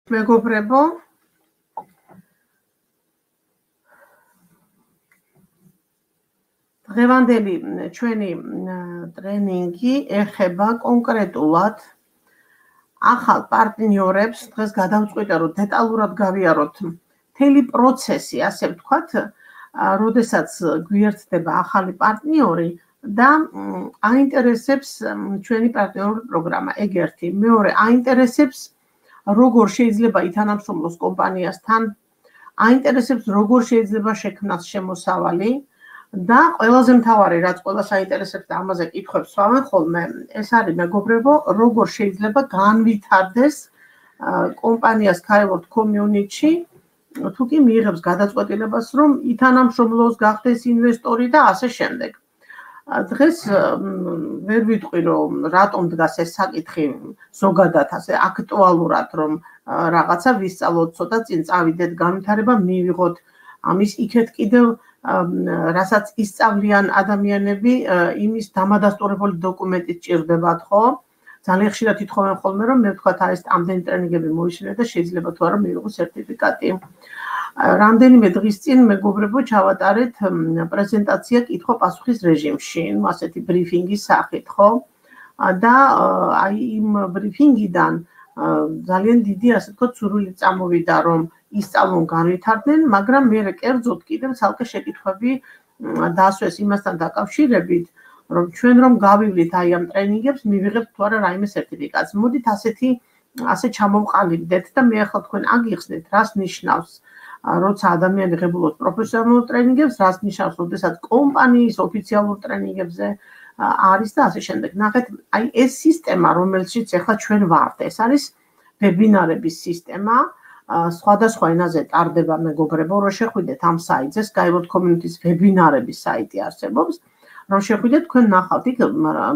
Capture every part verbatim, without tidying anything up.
მეგობრებო, დღევანდელი ჩვენი ტრენინგი ეხება კონკრეტულად ახალ პარტნიორებს. დღეს გადავწყვიტე, რომ დეტალურად გავიაროთ მთელი პროცესი, ასე ვთქვათ, როდესაც გვიერთდება ახალი პარტნიორი და აინტერესებს ჩვენი პარტნიორული პროგრამა. ეგ ერთი. მეორე, აინტერესებს როგორ შეიძლება ითანამშრომლოს კომპანიასთან, აინტერესებს როგორ შეიძლება შექმნას შემოსავალი და ყველაზე მთავარი, რაც ყველას აინტერესებს და ამაზე კითხვებს ვსვამენ ხოლმე, ეს არის მეგობრებო, როგორ შეიძლება განვითარდეს კომპანიას Skyward Community, თუ კი მიიღებს გადაწყვეტილებას, რომ ითანამშრომლოს, გახდეს ინვესტორი და ასე შემდეგ. დღეს ვერ ვიტყვი, რომ რატომ დგას ეს საკითხი ზოგადად ასე აქტუალურად, რომ რაღაცა ვისწავლოთ, ცოტა წინ წავიდეთ, განვითარება მივიღოთ, ამის იქეთ კიდევ რასაც ისწავლიან ადამიანები, იმის დამადასტურებელი დოკუმენტი სჭირდებათ, ხო? ძალიან ხშირად ითხოვენ ხოლმე, რომ მე ვთქვათ, აი ეს ამდენი ტრენინგები მოისმინე და შეიძლება თუ არა მივიღო სერტიფიკატი. რამდენიმე დღის წინ მეგობრებო ჩავატარეთ პრეზენტაცია კითხვა-პასუხის რეჟიმში, ну ასეთი ბრიფინგის სახით, ხო? და აი იმ ბრიფინგიდან ძალიან დიდი, ასე ვთქვათ, სურვილი წამოვიდა, რომ ისწავლონ, განვითარდნენ, მაგრამ მე კერძოდ კიდევ ცალკე შეკითხვები დასვეს იმასთან დაკავშირებით, რომ ჩვენ რომ გავივლით აი ამ ტრენინგებს, მივიღებთ თუ არა რაიმე სერტიფიკატს. მოდით ასეთი ასე ჩამოვყალიბდეთ და მე ახლა თქვენ აგიხსნით, რას ნიშნავს, როცა ადამიანი ღებულობს პროფესიონალურ ტრენინგებს, რას ნიშნავს, როდესაც კომპანიის ოფიციალურ ტრენინგებზე არის და ასე შემდეგ. ნახეთ, აი ეს სისტემა, რომელშიც ახლა ჩვენ ვართ, ეს არის ვებინარების სისტემა. სხვადასხვა ენაზე ტარდება მეგობრებო, რომ შეხვიდეთ ამ საიტზე, Skyward Community-ს ვებინარების საიტი არსებობს, რომ შეხვიდეთ, თქვენ ნახავთ იქ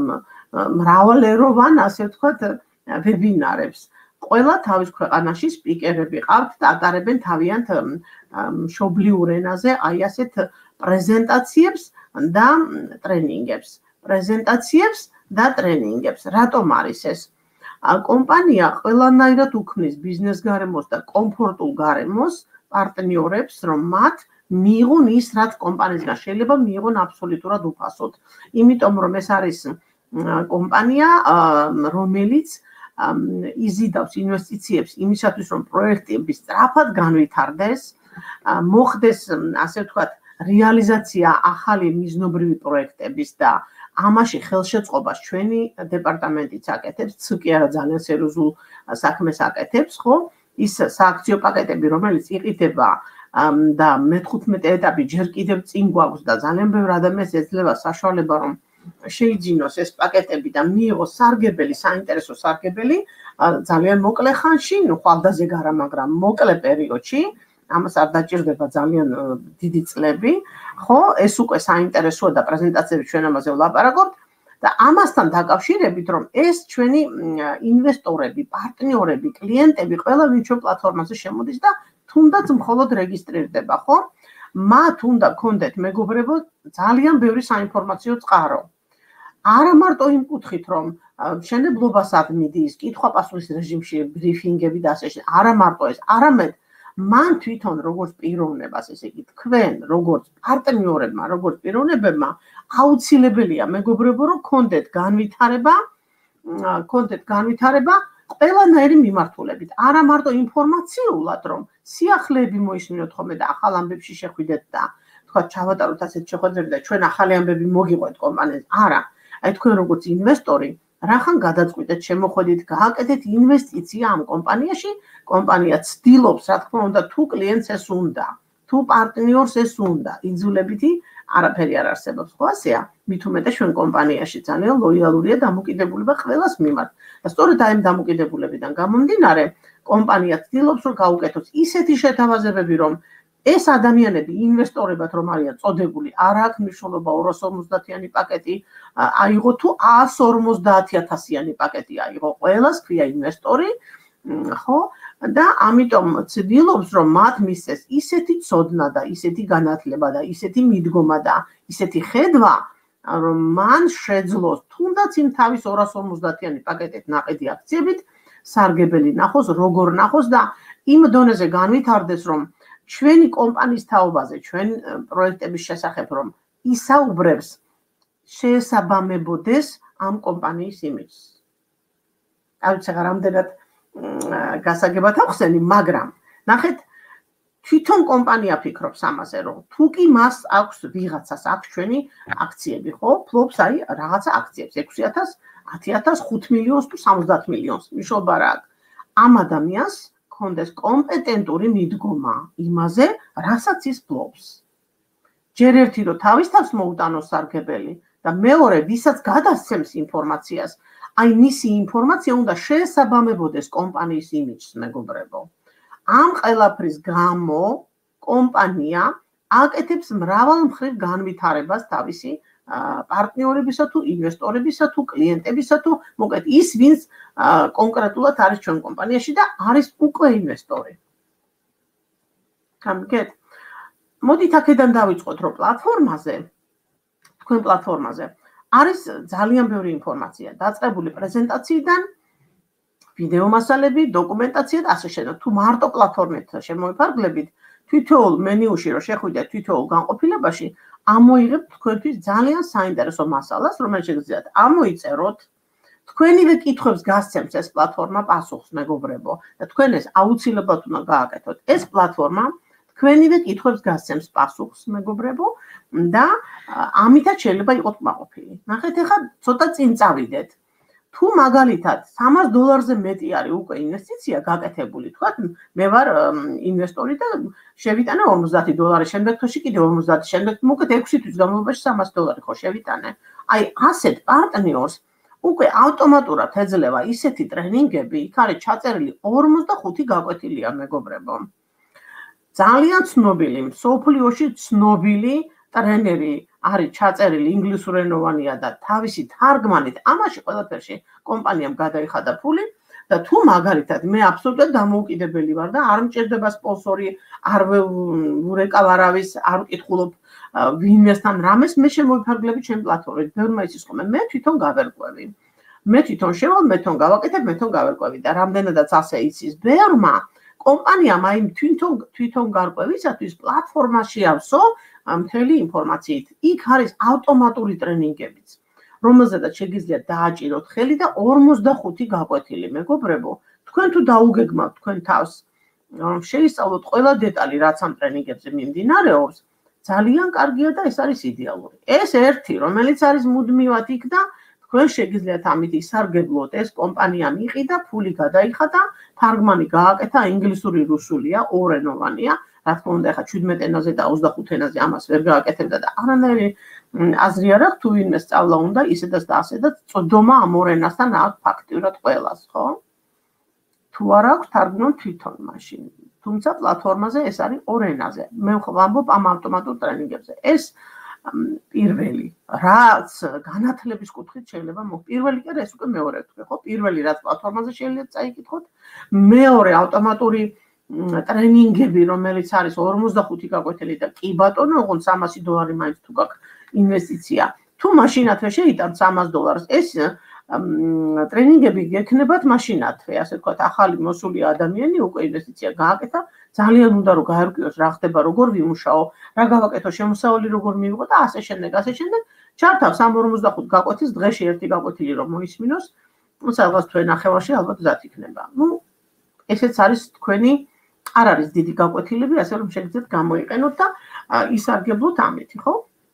მრავალეროვან, ასე ვთქვათ, ვებინარებს. ყველა თავის ქვეყანაში სპიკერები ყავთ და ატარებენ თავიანთ მშობლიურ ენაზე აი ასეთ პრეზენტაციებს და ტრენინგებს. პრეზენტაციებს და ტრენინგებს. რატომ არის ეს? კომპანია ყველანაირად უქმნის ბიზნეს გარემოს და კომფორტულ გარემოს პარტნიორებს, რომ მათ მიიღონ ის, რაც კომპანიისგან შეიძლება მიიღონ აბსოლუტურად უფასოდ. იმიტომ რომ ეს არის კომპანია, რომელიც იზიდავს ინვესტიციებს იმისათვის, რომ პროექტები სწრაფად განვითარდეს, მოხდეს, ასე ვთქვათ, რეალიზაცია ახალი მიზნობრივი პროექტების და ამაში ხელშეწყობას ჩვენი დეპარტამენტიც აკეთებს, ცუკი არა ძალიან სერიოზულ საქმეს აკეთებს, ხო? ის სააქციო პაკეტები, რომელიც იყიდება და მეთერთმეტე ეტაპი ჯერ კიდევ წინ გვაქვს და ძალიან ბევრ ადამიანს ეძლევა საშუალება, რომ შეიძინოს ეს პაკეტები და მიიღოს სარგებელი, საინტერესო სარგებელი ძალიან მოკლე ხანში, ну ხვალდაზე გარა, მაგრამ მოკლე პერიოდში, ამას არ დაჭირდება ძალიან დიდი წლები, ხო? ეს უკვე საინტერესოა და პრეზენტაციები ჩვენ ამაზე ვლაპარაკობთ და ამასთან დაკავშირებით, რომ ეს ჩვენი ინვესტორები, პარტნიორები, კლიენტები, ყველა ვინც ჩვენ პლატფორმაზე შემოდის და თუნდაც მხოლოდ რეგისტრირდება, ხო? მათ უნდა გქონდეთ მეგობრებო ძალიან ბევრი საინფორმაციო წყარო. არა მარტო იმ კუთხით, რომ მშენებლობასაც მიდის, კითხვა-პასუხის რეჟიმში ბრიფინგები და ასე შემდეგ, არა მარტო ეს, არამედ მან თვითონ როგორც პიროვნებას, ესე იგი თქვენ როგორც პარტნიორებმა, როგორც პიროვნებებმა აუცილებელია მეგობრებო, რომ გქონდეთ განვითარება, გქონდეთ განვითარება ყველანაირი მიმართულებით. არა მარტო ინფორმაციულად, რომ სიახლეები მოისმინოთ ხოლმე და ახალ ამბებში შეხვიდეთ და თქვა ჩავატაროთ ასეთ შეხვედრები და ჩვენ ახალი ამბები მოგიყვეთ კომპანიას. არა, აი თქვენ როგორც ინვესტორი რახან გადაწყვიტეთ, შემოხვედით, გააკეთეთ ინვესტიცია ამ კომპანიაში, კომპანია ცდილობს, რა თქმა უნდა, თუ კლიენტს ეს უნდა, თუ პარტნიორს ეს უნდა, იძულებითი არაფერი არ არსებობს, ხო ასეა? მით უმეტეს ჩვენ კომპანიაში ძალიან ლოიალურია დამოკიდებულება ყველას მიმართ. და სწორედ აი ამ დამოკიდებულებიდან გამომდინარე, კომპანია ცდილობს, რომ გაუკეთოს ისეთი შეთავაზებები, რომ ეს ადამიანები ინვესტორებად რომ არიან წოდებული, არ აქვს მნიშვნელობა ორას ორმოცდაათიანი პაკეტი აიღო თუ ას ორმოცდაათი ათასიანი პაკეტი აიღო, ყველას ქვია ინვესტორი, ხო? და ამიტომ ცდილობს, რომ მათ მისცეს ისეთი ცოდნა და ისეთი განათლება და ისეთი მიდგომა და ისეთი ხედვა, რომ მან შეძლოს თუნდაც იმ თავის ორას ორმოცდაათიანი პაკეტით ნაყიდი აქციებით სარგებელი ნახოს, როგორ ნახოს და იმ დონეზე განვითარდეს, რომ ჩვენი კომპანიის თაობაზე, ჩვენ პროექტების შესახებ, რომ ისაუბრებს, შეესაბამებოდეს ამ კომპანიის იმიჯს. არ ვიცი რა რამდენად გასაგებად ახსენი, მაგრამ ნახეთ, თვითონ კომპანია ფიქრობს ამაზე, რომ თუ კი მას აქვს ვიღაცას აქვს ჩვენი აქციები, ხო? ფლობს აი რაღაცა აქციებს ექვსი ათას, ათი ათას, ხუთ მილიონს თუ სამოცდაათ მილიონს. მიშობა რა აქვს? ამ ადამიანს კონდეს კომპეტენტური მიდგომა იმაზე, რასაც ის ფლობს. ჯერ ერთი რომ თავის თავს მოუტანოს სარგებელი და მეორე, ვისაც გადასცემს ინფორმაციას, აი მისი ინფორმაცია უნდა შეესაბამებოდეს კომპანიის იმიჯს, მეგობრებო. ამ ყველაფრის გამო კომპანია აკეთებს მრავალმხრივ განვითარებას თავისი პარტნიორებისა თუ ინვესტორებისა თუ კლიენტებისა თუ მოკლედ ის ვინც კონკრეტულად არის ჩვენ კომპანიაში და არის უკვე ინვესტორი. გამიგეთ? მოდით აქედან დავიწყოთ, რომ პლატფორმაზე თქვენ პლატფორმაზე არის ძალიან ბევრი ინფორმაცია დაწყებული პრეზენტაციიდან ვიდეო მასალები, დოკუმენტაცია და ასე შემდეგ. თუ მარტო პლატფორმით შემოიფარგლებით, თითოეულ მენიუში რომ შეხვიდეთ თითოეულ განყოფილებაში, ამოიღებთ თქვენთვის ძალიან საინტერესო მასალას, რომელიც შეგიძლიათ ამოიწეროთ. თქვენივე კითხვებს გასცემს ეს პლატფორმა პასუხს, მეგობრებო, და თქვენ ეს აუცილებლად უნდა გააკეთოთ. ეს პლატფორმა თქვენივე კითხვებს გასცემს პასუხს, მეგობრებო, და ამითაც შეიძლება იყოთ კმაყოფილი. ნახეთ, ახლა ცოტა წინ წავიდეთ. თუ მაგალითად სამას დოლარზე მეტი არის უკვე ინვესტიცია გაკეთებული, თქვათ, მე ვარ ინვესტორი და შევიტანე ორმოცდაათი დოლარი, შემდეგ თვეში კიდე ორმოცდაათი, შემდეგ მოკლედ ექვსი თვის განმავლობაში სამას დოლარი ხო შევიტანე. აი, ასეთ პარტნიორს უკვე ავტომატურად ეძლევა ისეთი ტრენინგები, იქ არის ჩაწერილი ორმოცდახუთი გაკვეთილია, მეგობრებო. ძალიან ცნობილი, მსოფლიოში ცნობილი ტრენერი არის ჩაწერილი ინგლისურენოვანია და თავისი თარგმანით ამაში ყველაფერში კომპანიამ გადაიხადა ფული და თუ მაგალითად მე აბსოლუტურად დამოუკიდებელი ვარ და არ მჭირდება სპონსორი, არ ვურეკავ არავის, არ ვკითხულობ ვინმესთან რამეს, მე შემოვიფარგლები ჩემი პლატფორმით. ბევრმა იცის ხოლმე, მე თვითონ გავერკვევი. მე თვითონ შევალ, მე თვითონ გავაკეთებ, მე თვითონ გავერკვევი და რამდენადაც ასე იცის ბევრმა კომპანიამ აი თვითონ თვითონ გარკვევისათვის პლატფორმაში ავსო მთელი ინფორმაციით. იქ არის ავტომატური ტრენინგებიც, რომელზედაც შეგიძლიათ დააჭიროთ ხელი და ორმოცდახუთი გაკვეთილი, მეგობრებო. თქვენ თუ დაუგეგმავთ თქვენ თავს, რომ შეისწავლოთ ყველა დეტალი, რაც ამ ტრენინგებზე მიმდინარეობს, ძალიან კარგია და ეს არის იდეალური. ეს ერთი, რომელიც არის მუდმივად იქ და თქვენ შეგიძლიათ ამით ისარგებლოთ, ეს კომპანია მიყიდა, ფული გადაიხადა, თარგმანი გააკეთა, ინგლისური, რუსულია, ორენოვანია. რა თქმა უნდა, ახლა შვიდმეტ ენაზე და ოცდახუთ ენაზე ამას ვერ გააკეთებდა და არანაირი აზრი არ აქვს, თუ ვინმე სწავლა უნდა, ისედაც და ასედაც წვდომა ამ ორ ენასთან აქვს ფაქტიურად ყველას, ხო? თუ არ აქვს, თარგმნონ თვითონ მაშინ. თუმცა პლატფორმაზე ეს არის ორ ენაზე. მე ვამბობ ამ ავტომატურ ტრენინგებზე. ეს პირველი, რაც განათლების კუთხით შეიძლება მო პირველი კი არა, ეს უკვე მეორე ვთქვი, ხო? პირველი რაც პლატფორმაზე შეიძლება წაიკითხოთ, მეორე ავტომატური ტრენინგები, რომელიც არის ორმოცდახუთი გაკვეთილი და კი ბატონო, ოღონდ სამასი დოლარი მაინც თუ გაქვს ინვესტიცია. თუ მაშინათვე შეიტანთ სამას დოლარს, ეს ტრენინგები გექნებათ მაშინათვე, ასე ვთქვათ, ახალი მოსული ადამიანი უკვე ინვესტიცია გააკეთა, ძალიან უნდა რომ გაერკვიოს რა ხდება, როგორ ვიმუშაო, რა გავაკეთო, შემოსავალი როგორ მივიღო და ასე შემდეგ, ასე შემდეგ. ჩართავს ამ ორმოცდახუთ გაკვეთის დღეში ერთი გაკვეთილი რომ მოისმინოს, სადღაც თვე ნახევარში ალბათ გზად იქნება. ნუ ესეც არის თქვენი არ არის დიდი გაკვეთილები, ასე რომ შეგიძლიათ გამოიყენოთ და ისარგებლოთ ამით, ხო?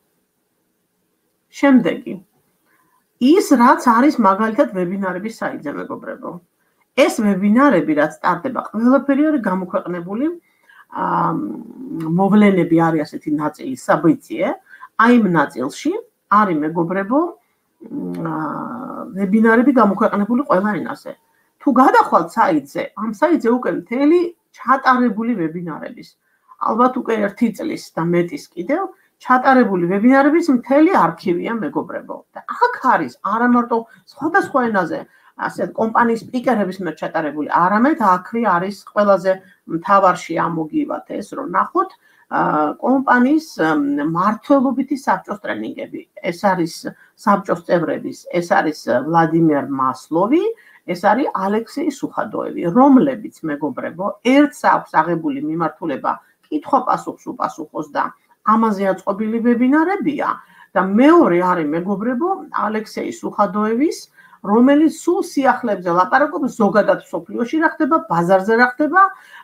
შემდეგი. ის რაც არის მაგალითად ვებინარების საიტზე, მეგობრებო. ეს ვებინარები რაც სტარტდება, ყველაფერი არის გამოქვეყნებული, მოვლენები არის ასეთი ნაწილი, საბიძიე, აი იმ ნაწილში არის, მეგობრებო, ვებინარები გამოქვეყნებული ყველა ენაზე. თუ გადახვალთ საიტზე, ამ საიტზე უკვე მთელი ჩატარებული ვებინარების, ალბათ უკვე ერთი წლის და მეტის კიდევ ჩატარებული ვებინარების მთელი არქივია, მეგობრებო. და აქ არის არა მარტო სხვადასხვა ენაზე, ასე კომპანიის სპიკერების მიერ ჩატარებული, არამედ აქვე არის ყველაზე მთავარში ამოგივათ ეს, რომ ნახოთ კომპანიის მმართველობითი საბჭოს ტრენინგები. ეს არის საბჭოს წევრების, ეს არის ვლადიმერ მასლოვი, ეს არის ალექსეი სუხადოევი, რომლებიც მეგობრებო, ერთს აქვს აღებული მიმართულება კითხვა-პასუხს უპასუხოს და ამაზე აწყობილი ვებინარებია და მეორე არის მეგობრებო, ალექსეი სუხადოევის, რომელიც სულ სიახლეებზე ლაპარაკობს ზოგადად სოფლიოში რა ხდება, ბაზარზე რა ხდება,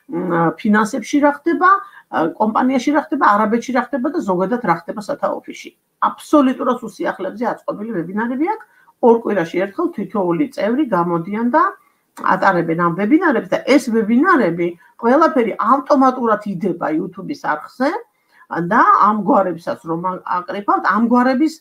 ფინანსებში რა ხდება, კომპანიაში რა ხდება, არაბეთში რა ხდება და ზოგადად რა ხდება სათა ოფისში. აბსოლუტურად სულ სიახლეებზე აწყობილი ვებინარები აქვს. ორ კვირაში ერთხელ თითოეული წევრი გამოდიან და ატარებენ ამ ვებინარებს და ეს ვებინარები ყველაფერი ავტომატურად იდება YouTube-ის არხზე და ამ გვარებსაც რომ აკრიფავთ, ამ გვარების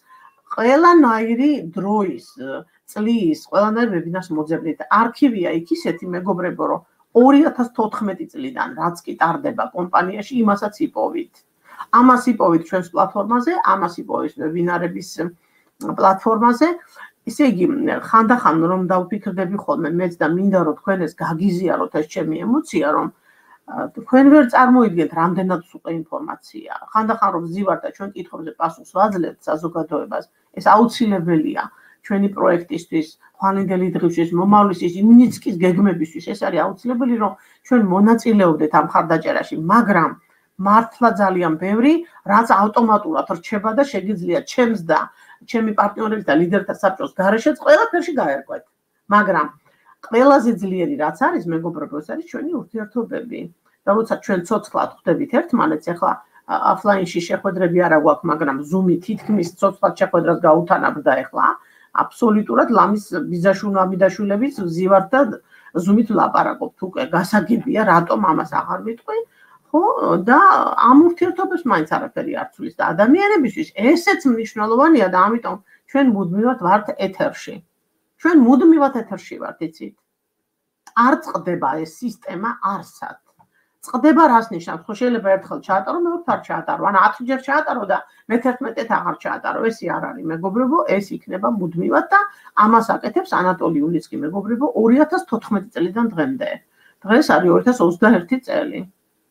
ყველანაირი დროის, წლის, ყველანაირი ვებინარს მოძებნით. არქივია იქ ისეთი მეგობრებო, რომ ორი ათას თოთხმეტი წლიდან რაც კი ტარდება კომპანიაში, იმასაც იპოვით. ამას იპოვით ჩვენს პლატფორმაზე, ამას იპოვით ვებინარების პლატფორმაზე. ისე იგი ხანდახან რომ დავფიქრდები ხოლმე მეც და მინდა რომ თქვენ ეს გაგიზიაროთ ეს ჩემი ემოცია რომ თქვენ ვერ წარმოიდგენთ რამდენად სუპერ ინფორმაცია. ხანდახან რომ ვზივართ და ჩვენ კითხვებზე პასუხს ვაძლევთ საზოგადოებას, ეს აუცილებელია ჩვენი პროექტისთვის, ხვალინდელი დღისთვის, მომავლისთვის, იმინიცკის გეგმებისთვის, ეს არის აუცილებელი რომ ჩვენ მონაწილეობდეთ ამ ხარდაჭერაში, მაგრამ მართლა ძალიან ბევრი, რაც ავტომატურად რჩება და შეგიძლიათ ჩემს და ჩემი პარტნიორების და ლიდერთა საბჭოს გარეშეც ყველაფერში გაერკვეთ. მაგრამ ყველაზე ძლიერი რაც არის მეგობრებო, ეს არის ჩვენი ურთიერთობები. და როცა ჩვენ ცოცხლად ხვდებით ერთმანეთს, ახლა აფლაინში შეხვედრები არა გვაქვს, მაგრამ Zoom-ი თითქმის ცოცხლად შეხვედრას გაუთანაბრდა ახლა. აბსოლუტურად ლამის ბიზაშვილ ამიდაშვილების ვზივართ და Zoom-ით ვლაპარაკობთ უკვე. გასაგებია, რატომ ამას აღარ ვიტყვი? ხო, და ამ ურთიერთობებს მაინც არაფერი არ ცვლის და ადამიანებისთვის ესეც მნიშვნელოვანია და ამიტომ ჩვენ მუდმივად ვართ ეთერში. ჩვენ მუდმივად ეთერში ვართ, იცით? არ წყდება ეს სისტემა არსად. წყდება რას ნიშნავს? ხო შეიძლება ერთხელ ჩაატარო, მეორე არ ჩაატარო, ან ათჯერ ჩაატარო და მეთერთმეტედ აღარ ჩაატარო. ესე არ არის, მეგობრებო, ეს იქნება მუდმივად და ამას აკეთებს ანატოლი ულიცკი, მეგობრებო, ორი ათას თოთხმეტი წლიდან დღემდე. დღეს არის ორი ათას ოცდაერთი წელი.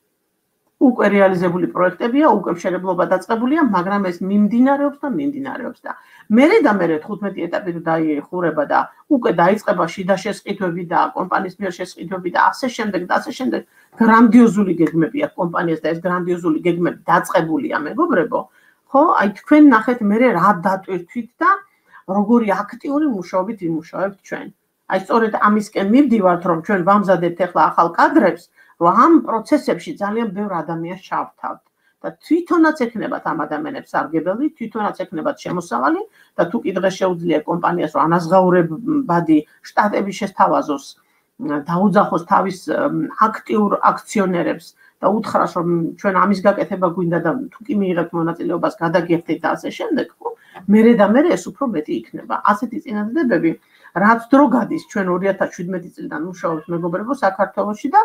უკვე რეალიზებული პროექტებია, უკვე მშენებლობა დაწყებულია, მაგრამ ეს მიმდინარეობს და მიმდინარეობს და მერე და მერე თხუთმეტი ეტაპი დაიხურება და უკვე დაიწყება შიდა შესყიდვები და კომპანიის მიერ შესყიდვები და ასე შემდეგ და ასე შემდეგ. გრანდიოზული გეგმები აქვს კომპანიას და ეს გრანდიოზული გეგმები დაწყებულია, მეგობრებო. ხო, აი თქვენ ნახეთ მერე რა დატვირთვით და როგორი აქტიური მუშაობით ვიმუშავებთ ჩვენ. აი სწორედ ამისკენ მივდივართ, რომ ჩვენ ვამზადებთ ახლა ახალ კადრებს, რომ ამ პროცესებში ძალიან ბევრ ადამიანს ჩავთავთ და თვითონაც ექნებათ ამ ადამიანებს სარგებელი, თვითონაც ექნებათ შემოსავალი და თუ კი დღეს შეუძლია კომპანიას რომ ანაზღაურებადი შტატები შესთავაზოს, დაუძახოს თავის აქტიურ აქციონერებს და უთხრას რომ ჩვენ ამის გაკეთება გვინდა და თუ კი მიიღებთ მონაწილეობას გადაგიხდით და ასე შემდეგ, ხო? მერე და მერე ეს უფრო მეტი იქნება. ასეთი წინადადებები, რაც დრო გადის ჩვენ ორი ათას შვიდმეტი წლიდან მუშაობთ მეგობრებო საქართველოში და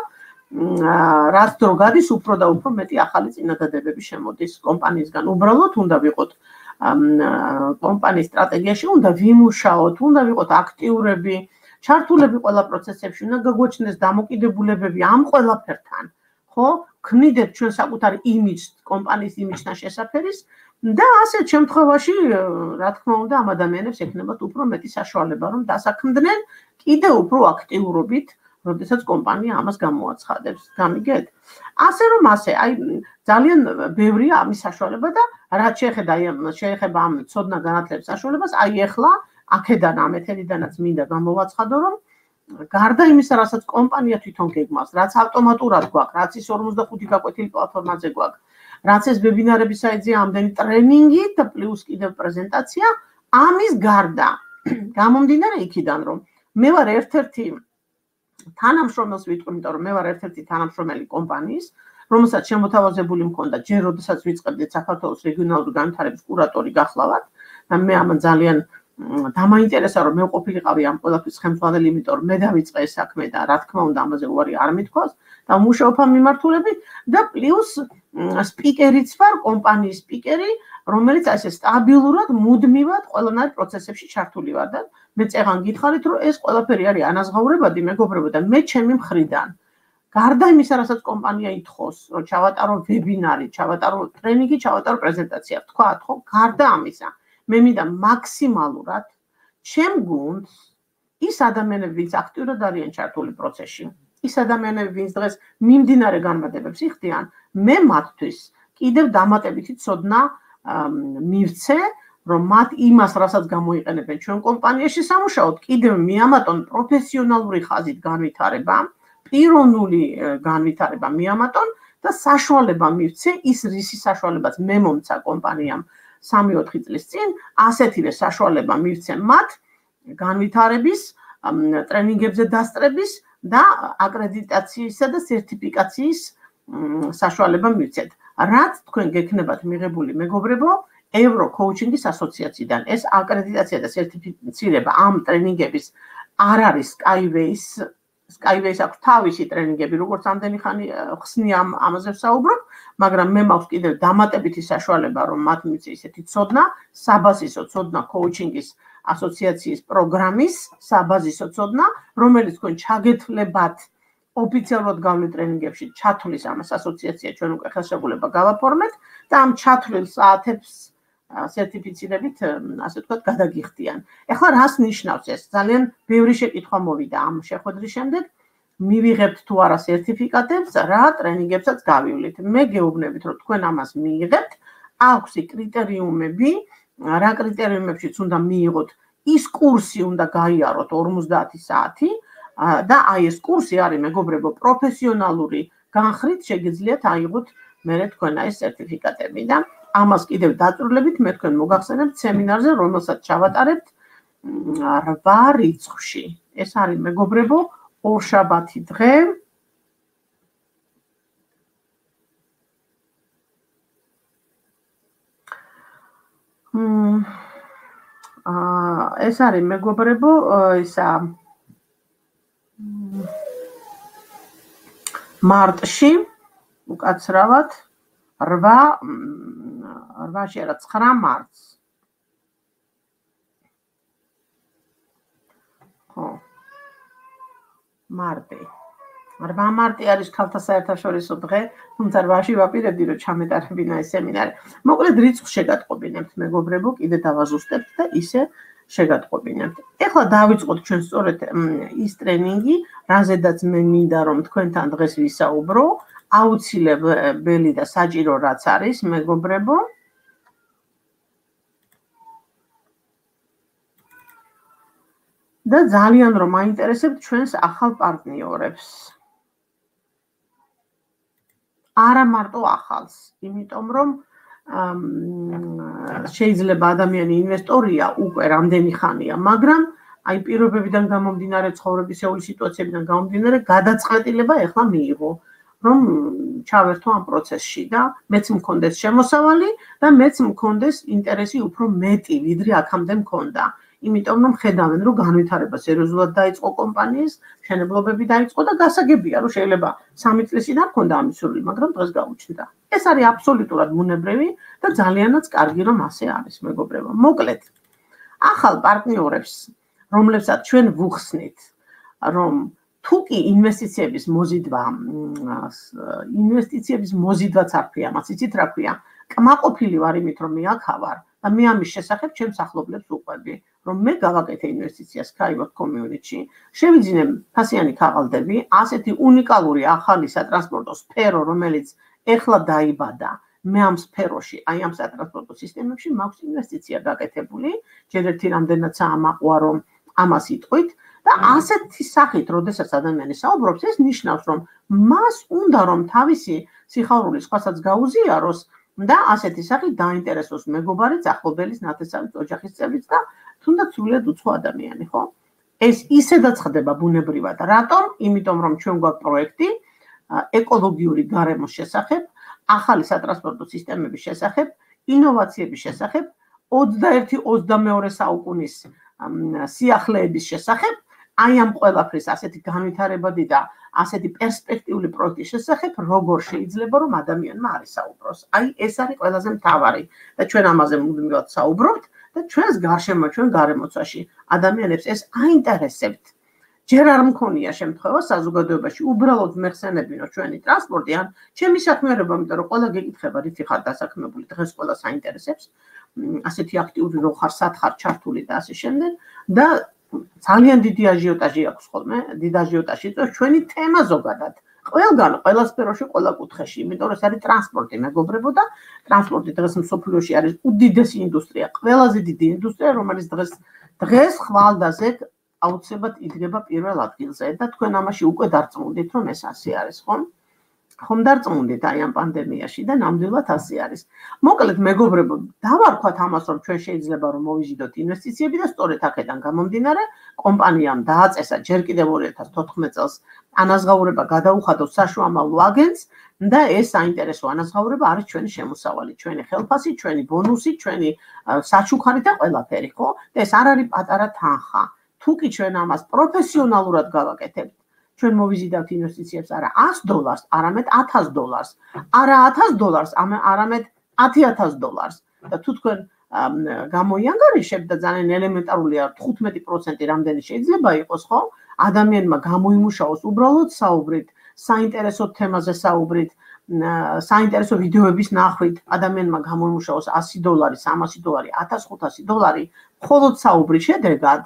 რაც დრო გადის უფრო და უფრო მეტი ახალი წინადადებები შემოდის კომპანიისგან. უბრალოდ უნდა ვიყოთ კომპანიის სტრატეგიაში, უნდა ვიმუშაოთ, უნდა ვიყოთ აქტიურები, ჩართულები ყველა პროცესებში, უნდა გაგვაჩნდეს დამოკიდებულებები ამ ყველაფერთან. ხო, ქმნიდეთ ჩვენ საკუთარი იმიჯს, კომპანიის იმიჯთან შესაფერის და ასეთ შემთხვევაში, რა თქმა უნდა, ამ ადამიანებს ექნებათ უფრო მეტი საშუალება, რომ დასაქმდნენ კიდევ უფრო აქტიურობით, როდესაც კომპანია ამას გამოაცხადებს. გამიგეთ? ასე რომ ასე, აი ძალიან ბევრია ამის საშუალება და რაც შეეხება შეეხება ამ ცოდნა განათლების საშუალებას, აი ახლა აქედან ამ ეთერიდანაც მინდა გამოვაცხადო, რომ გარდა იმისა, რასაც კომპანია თვითონ გეგმავს, რაც ავტომატურად გვაქვს, რაც ის ორმოცდახუთი გაკვეთილი პლატფორმაზე გვაქვს, რაც ეს ვებინარების საიტზე ამდენი ტრენინგი და პლუს კიდევ პრეზენტაცია, ამის გარდა გამომდინარე იქიდან, რომ მე ვარ ერთ-ერთი თანამშრომელს ვიტყვი, იმიტომ რომ მე ვარ ერთ-ერთი თანამშრომელი კომპანიის, რომელსაც შემოთავაზებული მქონდა ჯერ როდესაც ვიწყებდით საქართველოს რეგიონალური განვითარების კურატორი გახლავართ და მე ამან ძალიან დამაინტერესა რომ მე ყოფილიყავი ამ ყველაფრის ხელმძღვანელი, იმიტომ რომ მე დავიწყე ეს საქმე და რა თქმა უნდა ამაზე უარი არ მithქვას და მუშაობ ამ მიმართულებით და პლუს სპიკერიც ვარ, კომპანიის სპიკერი, რომელიც ასე სტაბილურად, მუდმივად ყველანაირ პროცესებში ჩართული ვარ და მე წეღან გითხარით, რომ ეს ყველაფერი არის ანაზღაურებადი, მეგობრებო და მე ჩემი მხრიდან გარდა იმისა, რასაც კომპანია ითხოვს, რომ ჩავატარო ვებინარი, ჩავატარო ტრენინგი, ჩავატარო პრეზენტაცია, თქვათ, ხო, გარდა ამისა, მე მინდა მაქსიმალურად ჩემ გუნდს ის ადამიანები, ვინც აქტიურად არიან ჩართული პროცესში, ის ადამიანები, ვინც დღეს მიმდინარე განმადებებს იხდიან, მე მათთვის კიდევ დამატებითი ცოდნა მივცე, რომ მათ იმას, რასაც გამოიყენებენ ჩვენ კომპანიაში სამუშაოდ, კიდევ მიამატონ პროფესიონალური ხაზით განვითარება, პიროვნული განვითარება მიამატონ და საშუალება მივცე ის რისი საშუალებაც მე მომცა კომპანიამ სამი ოთხი წლის წინ, ასეთივე საშუალება მივცე მათ განვითარების, ტრენინგებზე დასწრების და აკრედიტაციისა და სერტიფიკაციის საშუალება მივცეთ. რაც თქვენ გექნებათ მიღებული მეგობრებო, ევრო კოუჩინგის ასოციაციიდან ეს აკრედიტაცია და სერტიფიცირება ამ ტრენინგების არ არის Skyways, Skyways აქვს თავისი ტრენინგები, როგორც ამდენი ხანი ხსნი ამ ამაზე ვსაუბრობ, მაგრამ მე მაქვს კიდევ დამატებითი საშუალება, რომ მათ მივცე ისეთი ცოდნა, საბაზისო ცოდნა კოუჩინგის ასოციაციის პროგრამის საბაზისო ცოდნა, რომელიც თქვენ ჩაგეთვლებათ ოფიციალურად გავლით ტრენინგებში ჩათვლის ამას ასოციაცია ჩვენ უკვე ხელშეკრულება გავაფორმეთ და ამ ჩათვლილ საათებს სერტიფიცირებით, ასე ვთქვათ, გადაგიხდიან. ეხლა რას ნიშნავს ეს? ძალიან ბევრი შეკითხვა მოვიდა ამ შეხვედრის შემდეგ. მივიღებთ თუ არა სერტიფიკატებს, რა ტრენინგებსაც გავივლით. მე გეუბნებით, რომ თქვენ ამას მიიღებთ, აქვს კრიტერიუმები, რა კრიტერიუმებშიც უნდა მიიღოთ, ის კურსი უნდა გაიაროთ ორმოცდაათი საათი და აი ეს კურსი არის მეგობრებო პროფესიონალური განხრით შეგიძლიათ აიღოთ მერე თქვენ აი სერტიფიკატები და ამას კიდევ დაწვრილებით მე თქვენ მოგახსენებთ სემინარზე, რომელსაც ჩავატარებთ რვა რიცხვში. ეს არის მეგობრებო ორშაბათი დღე. ეს არის მეგობრებო ისა მარტში უკაცრავად რვა რვაში არა ცხრა მარტს. ხო. მარტი. რვა მარტი არის ქალთა საერთაშორისო დღე, თუმცა რვაში ვაპირებდი რომ ჩამეტარებინა ეს სემინარი. მოკლედ რიცხვს შეგატყობინებთ მეგობრებო, კიდე დავაზუსტებთ და ისე შეგატყობინებთ. ეხლა დავიწყოთ ჩვენ სწორედ ის ტრენინგი, რაზედაც მე მინდა რომ თქვენთან დღეს ვისაუბრო, აუცილებელი და საჭირო რაც არის მეგობრებო. და ძალიან რომ აინტერესებთ ჩვენს ახალ პარტნიორებს. არა მარტო ახალს, იმიტომ რომ შეიძლება ადამიანი ინვესტორია უკვე რამდენი ხანია, მაგრამ აი პირობებიდან გამომდინარე, ცხოვრებისეული სიტუაციებიდან გამომდინარე, გადაწყვეტილება ეხლა მიიღო, რომ ჩავერთო ამ პროცესში და მეც მქონდეს შემოსავალი და მეც მქონდეს ინტერესი უფრო მეტი, ვიდრე აქამდე მქონდა. იმიტომ რომ ხედავენ, რომ განვითარება სერიოზულად დაიწყო კომპანიის, მშენებლობები დაიწყო და გასაგებია, რომ შეიძლება სამი წლისიდან მქონდა ამის სურვილი, მაგრამ დღეს გაუჩნდა. ეს არის აბსოლუტურად ბუნებრივი და ძალიანაც კარგი რომ ასე არის, მეგობრებო. მოკლედ, ახალ პარტნიორებს, რომლებსაც ჩვენ ვუხსნით, რომ თუ კი ინვესტიციების მოზიდვა, ინვესტიციების მოზიდვაც არ ქვია, მას იცით რა ქვია? კმაყოფილი ვარ იმით, რომ მე აქავარ და მე ამის შესახებ ჩემს ახლობლებს უყვები, რომ მე გავაკეთე ინვესტიციას Skyward Community-ში, შევიძინე ფასიანი ქაღალდები, ასეთი უნიკალური ახალი სატრანსპორტო სფერო, რომელიც ეხლა დაიბადა, მე ამ სფეროში, აი ამ სატრანსპორტო სისტემებში მაქვს ინვესტიცია გაკეთებული, ჯერ ერთი რამდენადაც ამაყვა, რომ ამას იტყვით და ასეთი სახით, როდესაც ადამიანი საუბრობს, ეს ნიშნავს, რომ მას უნდა რომ თავისი სიხარული სხვასაც გაუზიაროს და ასეთი სახით დაინტერესოს მეგობარიც, ახლობელის, ნათესავით, ოჯახის წევრიც და თუნდაც სრულიად უცხო ადამიანი, ხო? ეს ისედაც ხდება ბუნებრივად. რატომ? იმიტომ რომ ჩვენ გვაქვს პროექტი ეკოლოგიური გარემოს შესახებ, ახალი სატრანსპორტო სისტემების შესახებ, ინოვაციების შესახებ, ოცდაერთი ოცდამეორე საუკუნის სიახლეების შესახებ, აი ამ ყველაფრის ასეთი განვითარებადი და ასეთი პერსპექტიული პროექტის შესახებ, როგორ შეიძლება რომ ადამიანმა არ ისაუბროს. აი ეს არის ყველაზე მთავარი და ჩვენ ამაზე მუდმივად საუბრობთ და ჩვენს გარშემო, ჩვენ გარემოცვაში ადამიანებს ეს აინტერესებთ. ჯერ არ მქონია შემთხვევა საზოგადოებაში უბრალოდ მეხსენებინო ჩვენი ტრანსპორტი ან ჩემი საქმიანობა, იმიტომ რომ ყველა გეკითხება რითი ხარ დასაქმებული, დღეს ყველას აინტერესებს. ასეთი აქტიური რო ხარ, სად ხარ ჩართული და ასე შემდეგ და ძალიან დიდი აჟიოტაჟი აქვს ხოლმე, დიდი აჟიოტაჟი და ჩვენი თემა ზოგადად ყველგან, ყველა სფეროში, ყველა კუთხეში, იმიტომ რომ ეს არის ტრანსპორტი, მეგობრებო და ტრანსპორტი დღეს მსოფლიოში არის უდიდესი ინდუსტრია, ყველაზე დიდი ინდუსტრია, რომელიც დღეს დღეს ხვალდაზე აუცილებლად იდგება პირველ ადგილზე და თქვენ ამაში უკვე დარწმუნდით, რომ ეს ასე არის, ხო? ხომ დარწმუნდით აი ამ პანდემიაში და ნამდვილად ასე არის. მოკლედ მეგობრებო, დავარქვათ ამას, რომ ჩვენ შეიძლება რომ მოვიზიდოთ ინვესტიციები და სწორედ აქედან გამომდინარე, კომპანიამ დააწესა ჯერ კიდევ ორი ათას თოთხმეტ წელს ანაზღაურება გადაუხადოს საშუამავლო აგენტს და ეს საინტერესო ანაზღაურება არის ჩვენი შემოსავალი, ჩვენი ხელფასი, ჩვენი ბონუსი, ჩვენი საჩუქარი და ყველაფერი, ხო? და ეს არ არის პატარა თანხა. თუ კი ჩვენ ამას პროფესიონალურად გავაკეთებთ, ჩვენ მოვიზიდავთ ინვესტიციებს არა ას დოლარს, არამედ ათას დოლარს. არა ათას დოლარს, არამედ ათი ათას დოლარს. და თუ თქვენ გამოიანგარიშებთ და ძალიან ელემენტარულია თხუთმეტი პროცენტი რამდენი შეიძლება იყოს, ხო? ადამიანმა გამოიმუშაოს უბრალოდ საუბრით, საინტერესო თემაზე საუბრით, საინტერესო ვიდეოების ნახვით, ადამიანმა გამოიმუშაოს ასი დოლარი, სამასი დოლარი, ათას ხუთასი დოლარი, მხოლოდ საუბრის შედეგად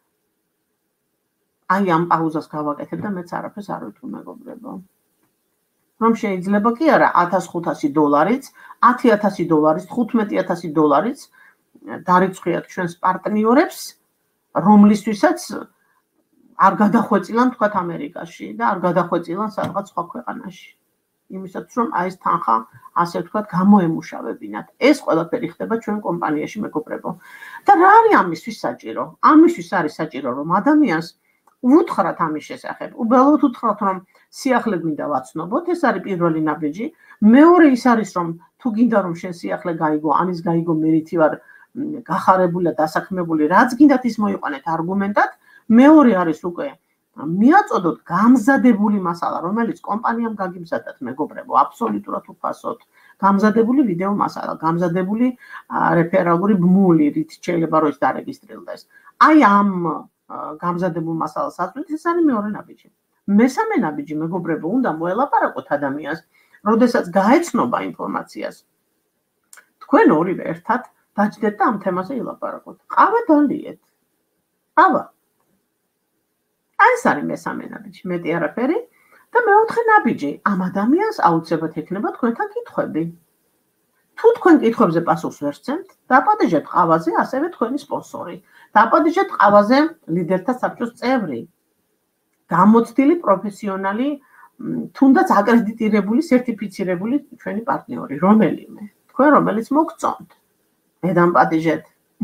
აი ამ პაუზას გავაკეთებ და მეც არაფერს არ ვიტყვი მეგობრებო. რომ შეიძლება კი არა ათას ხუთასი დოლარიც, ათი ათასი დოლარიც, თხუთმეტი ათასი დოლარიც დარიცხიათ ჩვენს პარტნიორებს, რომლისთვისაც არ გადახვეწილან თქვათ ამერიკაში და არ გადახვეწილან სადღაც სხვა ქვეყანაში. იმისაც რომ აი ეს თანხა ასე ვთქვათ გამოემუშავებინათ. ეს ყველაფერი ხდება ჩვენ კომპანიაში მეგობრებო. და რა არის ამისთვის საჭირო? ამისთვის არის საჭირო რომ ადამიანს უთხრათ ამის შესახებ. უბრალოდ უთხრათ რომ სიახლე გვინდა ვაცნობოთ, ეს არის პირველი ნაბიჯი. მეორე ის არის რომ თუ გინდა რომ შენ სიახლე გაიგო, ამის გაიგო მერითი ვარ გახარებული და დასაქმებული, რაც გინდათ ის მოიყვანეთ არგუმენტად. მეორე არის უკვე მიაწოდოთ გამზადებული მასალა, რომელიც კომპანიამ გაგიმზადათ მეგობრებო, აბსოლუტურად უფასოდ. გამზადებული ვიდეო მასალა, გამზადებული რეფერალური ბმული, რით შეიძლება რომ ის დარეგისტრირდეს. აი ამ გამზადებულ მასალას აწვით, ეს არის მეორე ნაბიჯი. მესამე ნაბიჯი მეგობრებო, უნდა მოელაპარაკოთ ადამიანს, როდესაც გაეცნობა ინფორმაციას. თქვენ ორივე ერთად დაჯდეთ და ამ თემაზე ილაპარაკოთ. ყავა დალიეთ. ყავა. აი ეს არის მესამე ნაბიჯი, მეტი არაფერი და მეოთხე ნაბიჯი, ამ ადამიანს აუცილებლად ექნება თქვენთან კითხვები. თუ თქვენ კითხვებზე პასუხს ვერ სცემთ, დაპატიჟეთ ყავაზე ასევე თქვენი სპონსორი. დაპატიჟეთ ყავაზე ლიდერთა საბჭოს წევრი. გამოცდილი პროფესიონალი, თუნდაც აკრედიტირებული, სერტიფიცირებული ჩვენი პარტნიორი, რომელიმე. თქვენ რომელიც მოგწონთ. მე დამპატიჟეთ.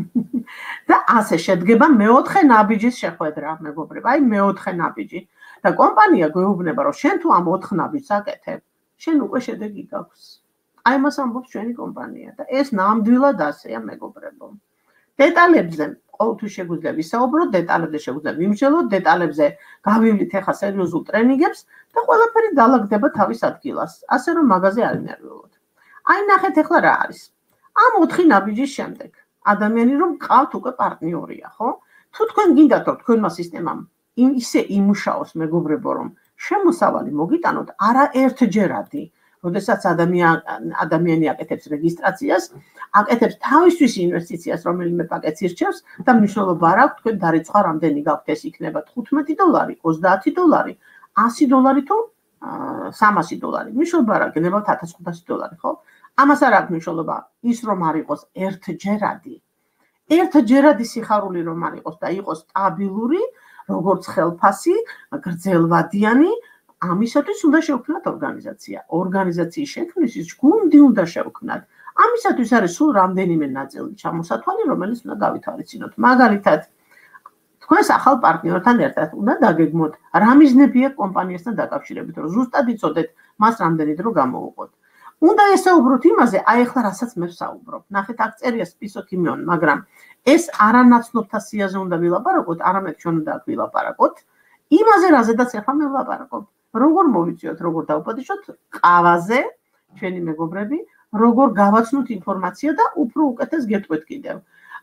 და ასე შედგება მეოთხე ნაბიჯის შეხვედრა, მეგობრებო, აი მეოთხე ნაბიჯი. და კომპანია გვეუბნება, რომ შენ თუ ამ ოთხ ნაბიჯს აკეთებ, შენ უკვე შედეგი გაქვს. აი მას ამბობს ჩვენი კომპანია და ეს ნამდვილად ასეა მეგობრებო. დეტალებზე ყოველთვის შეგვიძლია ვისაუბროთ, დეტალებზე შეგვიძლია ვიმსჯელოთ, დეტალებზე გავივლით ახლა სერიოზულ ტრენინგებს და ყველაფერი დაალაგდება თავის ადგილას, ასე რომ მაგაზე არ ინერვიულოთ. აი ნახეთ ახლა რა არის. ამ ოთხი ნაბიჯის შემდეგ ადამიანი რომ გყავთ უკვე პარტნიორია, ხო? თუ თქვენ გინდათ რომ თქვენმა სისტემამ ისე იმუშაოს მეგობრებო, რომ შემოსავალი მოგიტანოთ არა ერთჯერადი, როდესაც ადამიანი აკეთებს რეგისტრაციას, აკეთებს თავისთვის ინვესტიციას, რომელიმე პაკეტს ირჩევს და მნიშვნელობა არ აქვს, თქვენ დარიცხვა რამდენი გაქვთ, ეს იქნება თხუთმეტი დოლარი, ოცდაათი დოლარი, ასი დოლარი თუ სამასი დოლარი. მნიშვნელობა არ აქვს, გნებავთ ათას ხუთასი დოლარი, ხო? ამას არ აქვს მნიშვნელობა ის რომ არ იყოს ერთჯერადი. ერთჯერადი სიხარული რომ არ იყოს და იყოს სტაბილური, როგორც ხელფასი, გრძელვადიანი, ამისათვის უნდა შევქმნათ ორგანიზაცია. ორგანიზაციის შექმნისთვის ჯგუნდი უნდა შევქმნათ. ამისათვის არის სულ რამდენიმე ნაწილი ჩამოსათვალი, რომელიც უნდა გავითვალისწინოთ. მაგალითად, თქვენს ახალ პარტნიორთან ერთად უნდა დაგეგმოთ, რა მიზნები აქვს კომპანიასთან დაკავშირებით, რომ ზუსტად იცოდეთ, მას რამდენი დრო გამოუყოთ. უნდა ესაუბროთ იმაზე, აი ახლა რასაც მე ვსაუბრობ. ნახეთ, აქ წერია სპისოკ იმენ, მაგრამ ეს არანაცნობთა სიაზე უნდა ვილაპარაკოთ, არამედ ჩვენ უნდა ვილაპარაკოთ იმაზე, რაზედაც ახლა მე ვლაპარაკობ. როგორ მოვიწიოთ, როგორ დავპატიჟოთ ყავაზე, ჩვენი მეგობრები, როგორ გავაცნოთ ინფორმაცია და უფრო უკეთეს გეტყვით კიდევ.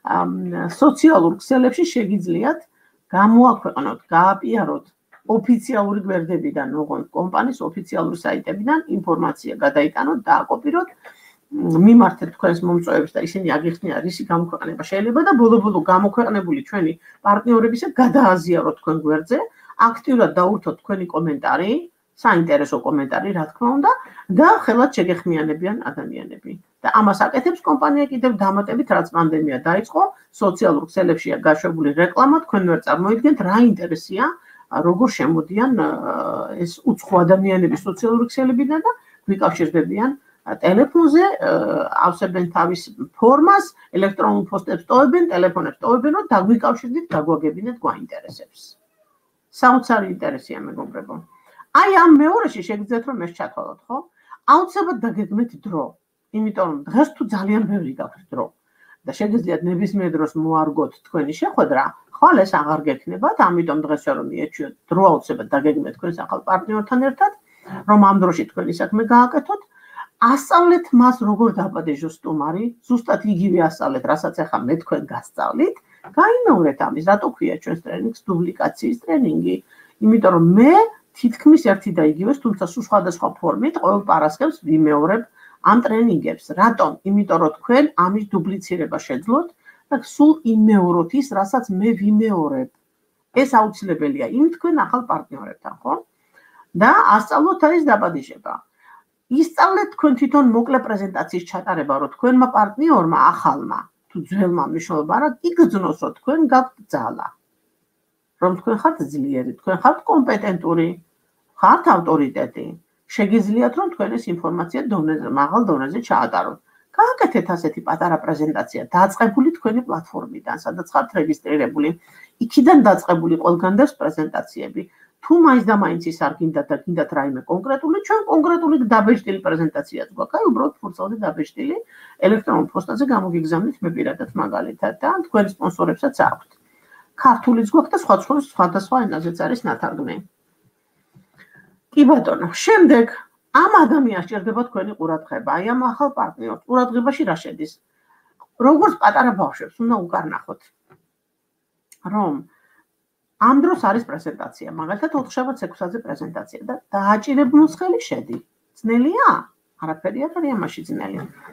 სოციალურ ქსელებში შეგიძლიათ გამოაქვეყნოთ, გააპიაროთ ოფიციალური გვერდებიდან, ოღონდ კომპანიის ოფიციალური საიტებიდან ინფორმაცია გადაიტანოთ, დააკოპიროთ მიმართეთ თქვენს მომწვევებს და ისინი აგიხსნიან რისი გამოქვეყნება შეიძლება და ბოლო-ბოლო გამოქვეყნებული ჩვენი პარტნიორებისა გადააზიაროთ თქვენ გვერდზე, აქტიურად დაურთოთ თქვენი კომენტარი, საინტერესო კომენტარი, რა თქმა უნდა, და ხელად შეგეხმიანებიან ადამიანები. და ამას აკეთებს კომპანია კიდევ დამატებით, რაც პანდემია დაიწყო, სოციალურ ქსელებშია გაშვებული რეკლამა, თქვენ ვერ წარმოიდგენთ რა ინტერესია, როგორ შემოდიან ეს უცხო ადამიანები სოციალური ქსელებიდან და გვიკავშირდებიან ტელეფონზე, ავსებენ თავის ფორმას, ელექტრონულ პოსტებს ტოვებენ, ტელეფონებს ტოვებენ, რომ დაგვიკავშირდით, დაგვაგებინეთ გვაინტერესებს. საოცარი ინტერესია მეგობრებო. აი ამ მეორეში შეგიძლიათ რომ ეს ჩათვალოთ, ხო? აუცილებლად დაგეგმეთ დრო. იმიტომ რომ დღეს თუ ძალიან ბევრი გაქვთ დრო და შეგიძლიათ ნებისმიერ დროს მოარგოთ თქვენი შეხვედრა, ხვალ ეს აღარ გექნებათ, ამიტომ დღეს ვერ მიეჩვიოთ დრო აუცილებლად დაგეგმეთ თქვენს ახალ პარტნიორთან ერთად, რომ ამ დროში თქვენი საქმე გააკეთოთ. ასწავლეთ მას როგორ დაპატეჟოს სტუმარი, ზუსტად იგივე ასწავლეთ, რასაც ახლა მე თქვენ გასწავლით, გაიმეორეთ ამის, რატო ქვია ჩვენს ტრენინგს დუბლიკაციის ტრენინგი, იმიტომ რომ მე თითქმის ერთი და იგივეს, თუმცა სულ სხვადასხვა ფორმით ყოველ პარასკევს ვიმეორებ ამ ტრენინგებს. რატომ? იმიტომ რომ თქვენ ამის დუბლიცირება შეძლოთ და სულ იმეოროთ ის, რასაც მე ვიმეორებ. ეს აუცილებელია იმ თქვენ ახალ პარტნიორებთან, ხო? და ასწავლოთ ეს დაპატეჟება. ისწავლეთ თქვენ თვითონ მოკლე პრეზენტაციის ჩატარება, რომ თქვენმა პარტნიორმა ახალმა თუ ძველმა მნიშვნელობა არა იგრძნოს, რომ თქვენ გაქვთ ძალა. რომ თქვენ ხართ ძლიერი, თქვენ ხართ კომპეტენტური, ხართ ავტორიტეტი. შეგიძლიათ რომ თქვენ ეს ინფორმაცია დონეზე, მაღალ დონეზე ჩაატაროთ. გააკეთეთ ასეთი პატარა პრეზენტაცია, დაწყებული თქვენი პლატფორმიდან, სადაც ხართ რეგისტრირებული. იქიდან დაწყებული ყველგან დევს პრეზენტაციები. თუ მაინც და მაინც ის არ გინდათ და გინდათ რაიმე კონკრეტული, ჩვენ კონკრეტული დაბეჭდილი პრეზენტაციაც გვაქვს. აი უბრალოდ ფურცელზე დაბეჭდილი ელექტრონულ პოსტაზე გამოგიგზავნით მე პირადად მაგალითად და თქვენი სპონსორებსაც აქვთ. ქართულიც გვაქვს და სხვა სხვადასხვა ენაზეც არის ნათარგმნი. კი ბატონო, შემდეგ ამ ადამიანს ჭირდება თქვენი ყურადღება, აი ამ ახალ პარტნიორს. ყურადღებაში რა შედის? როგორც პატარა ბავშვებს უნდა უკარნახოთ, რომ ამ დროს არის პრეზენტაცია, მაგალითად ოთხშაბათს ექვსზე პრეზენტაცია და დააჭირებულს ხელი შედი. ძნელია? არაფერი არ არის ამაში ძნელი.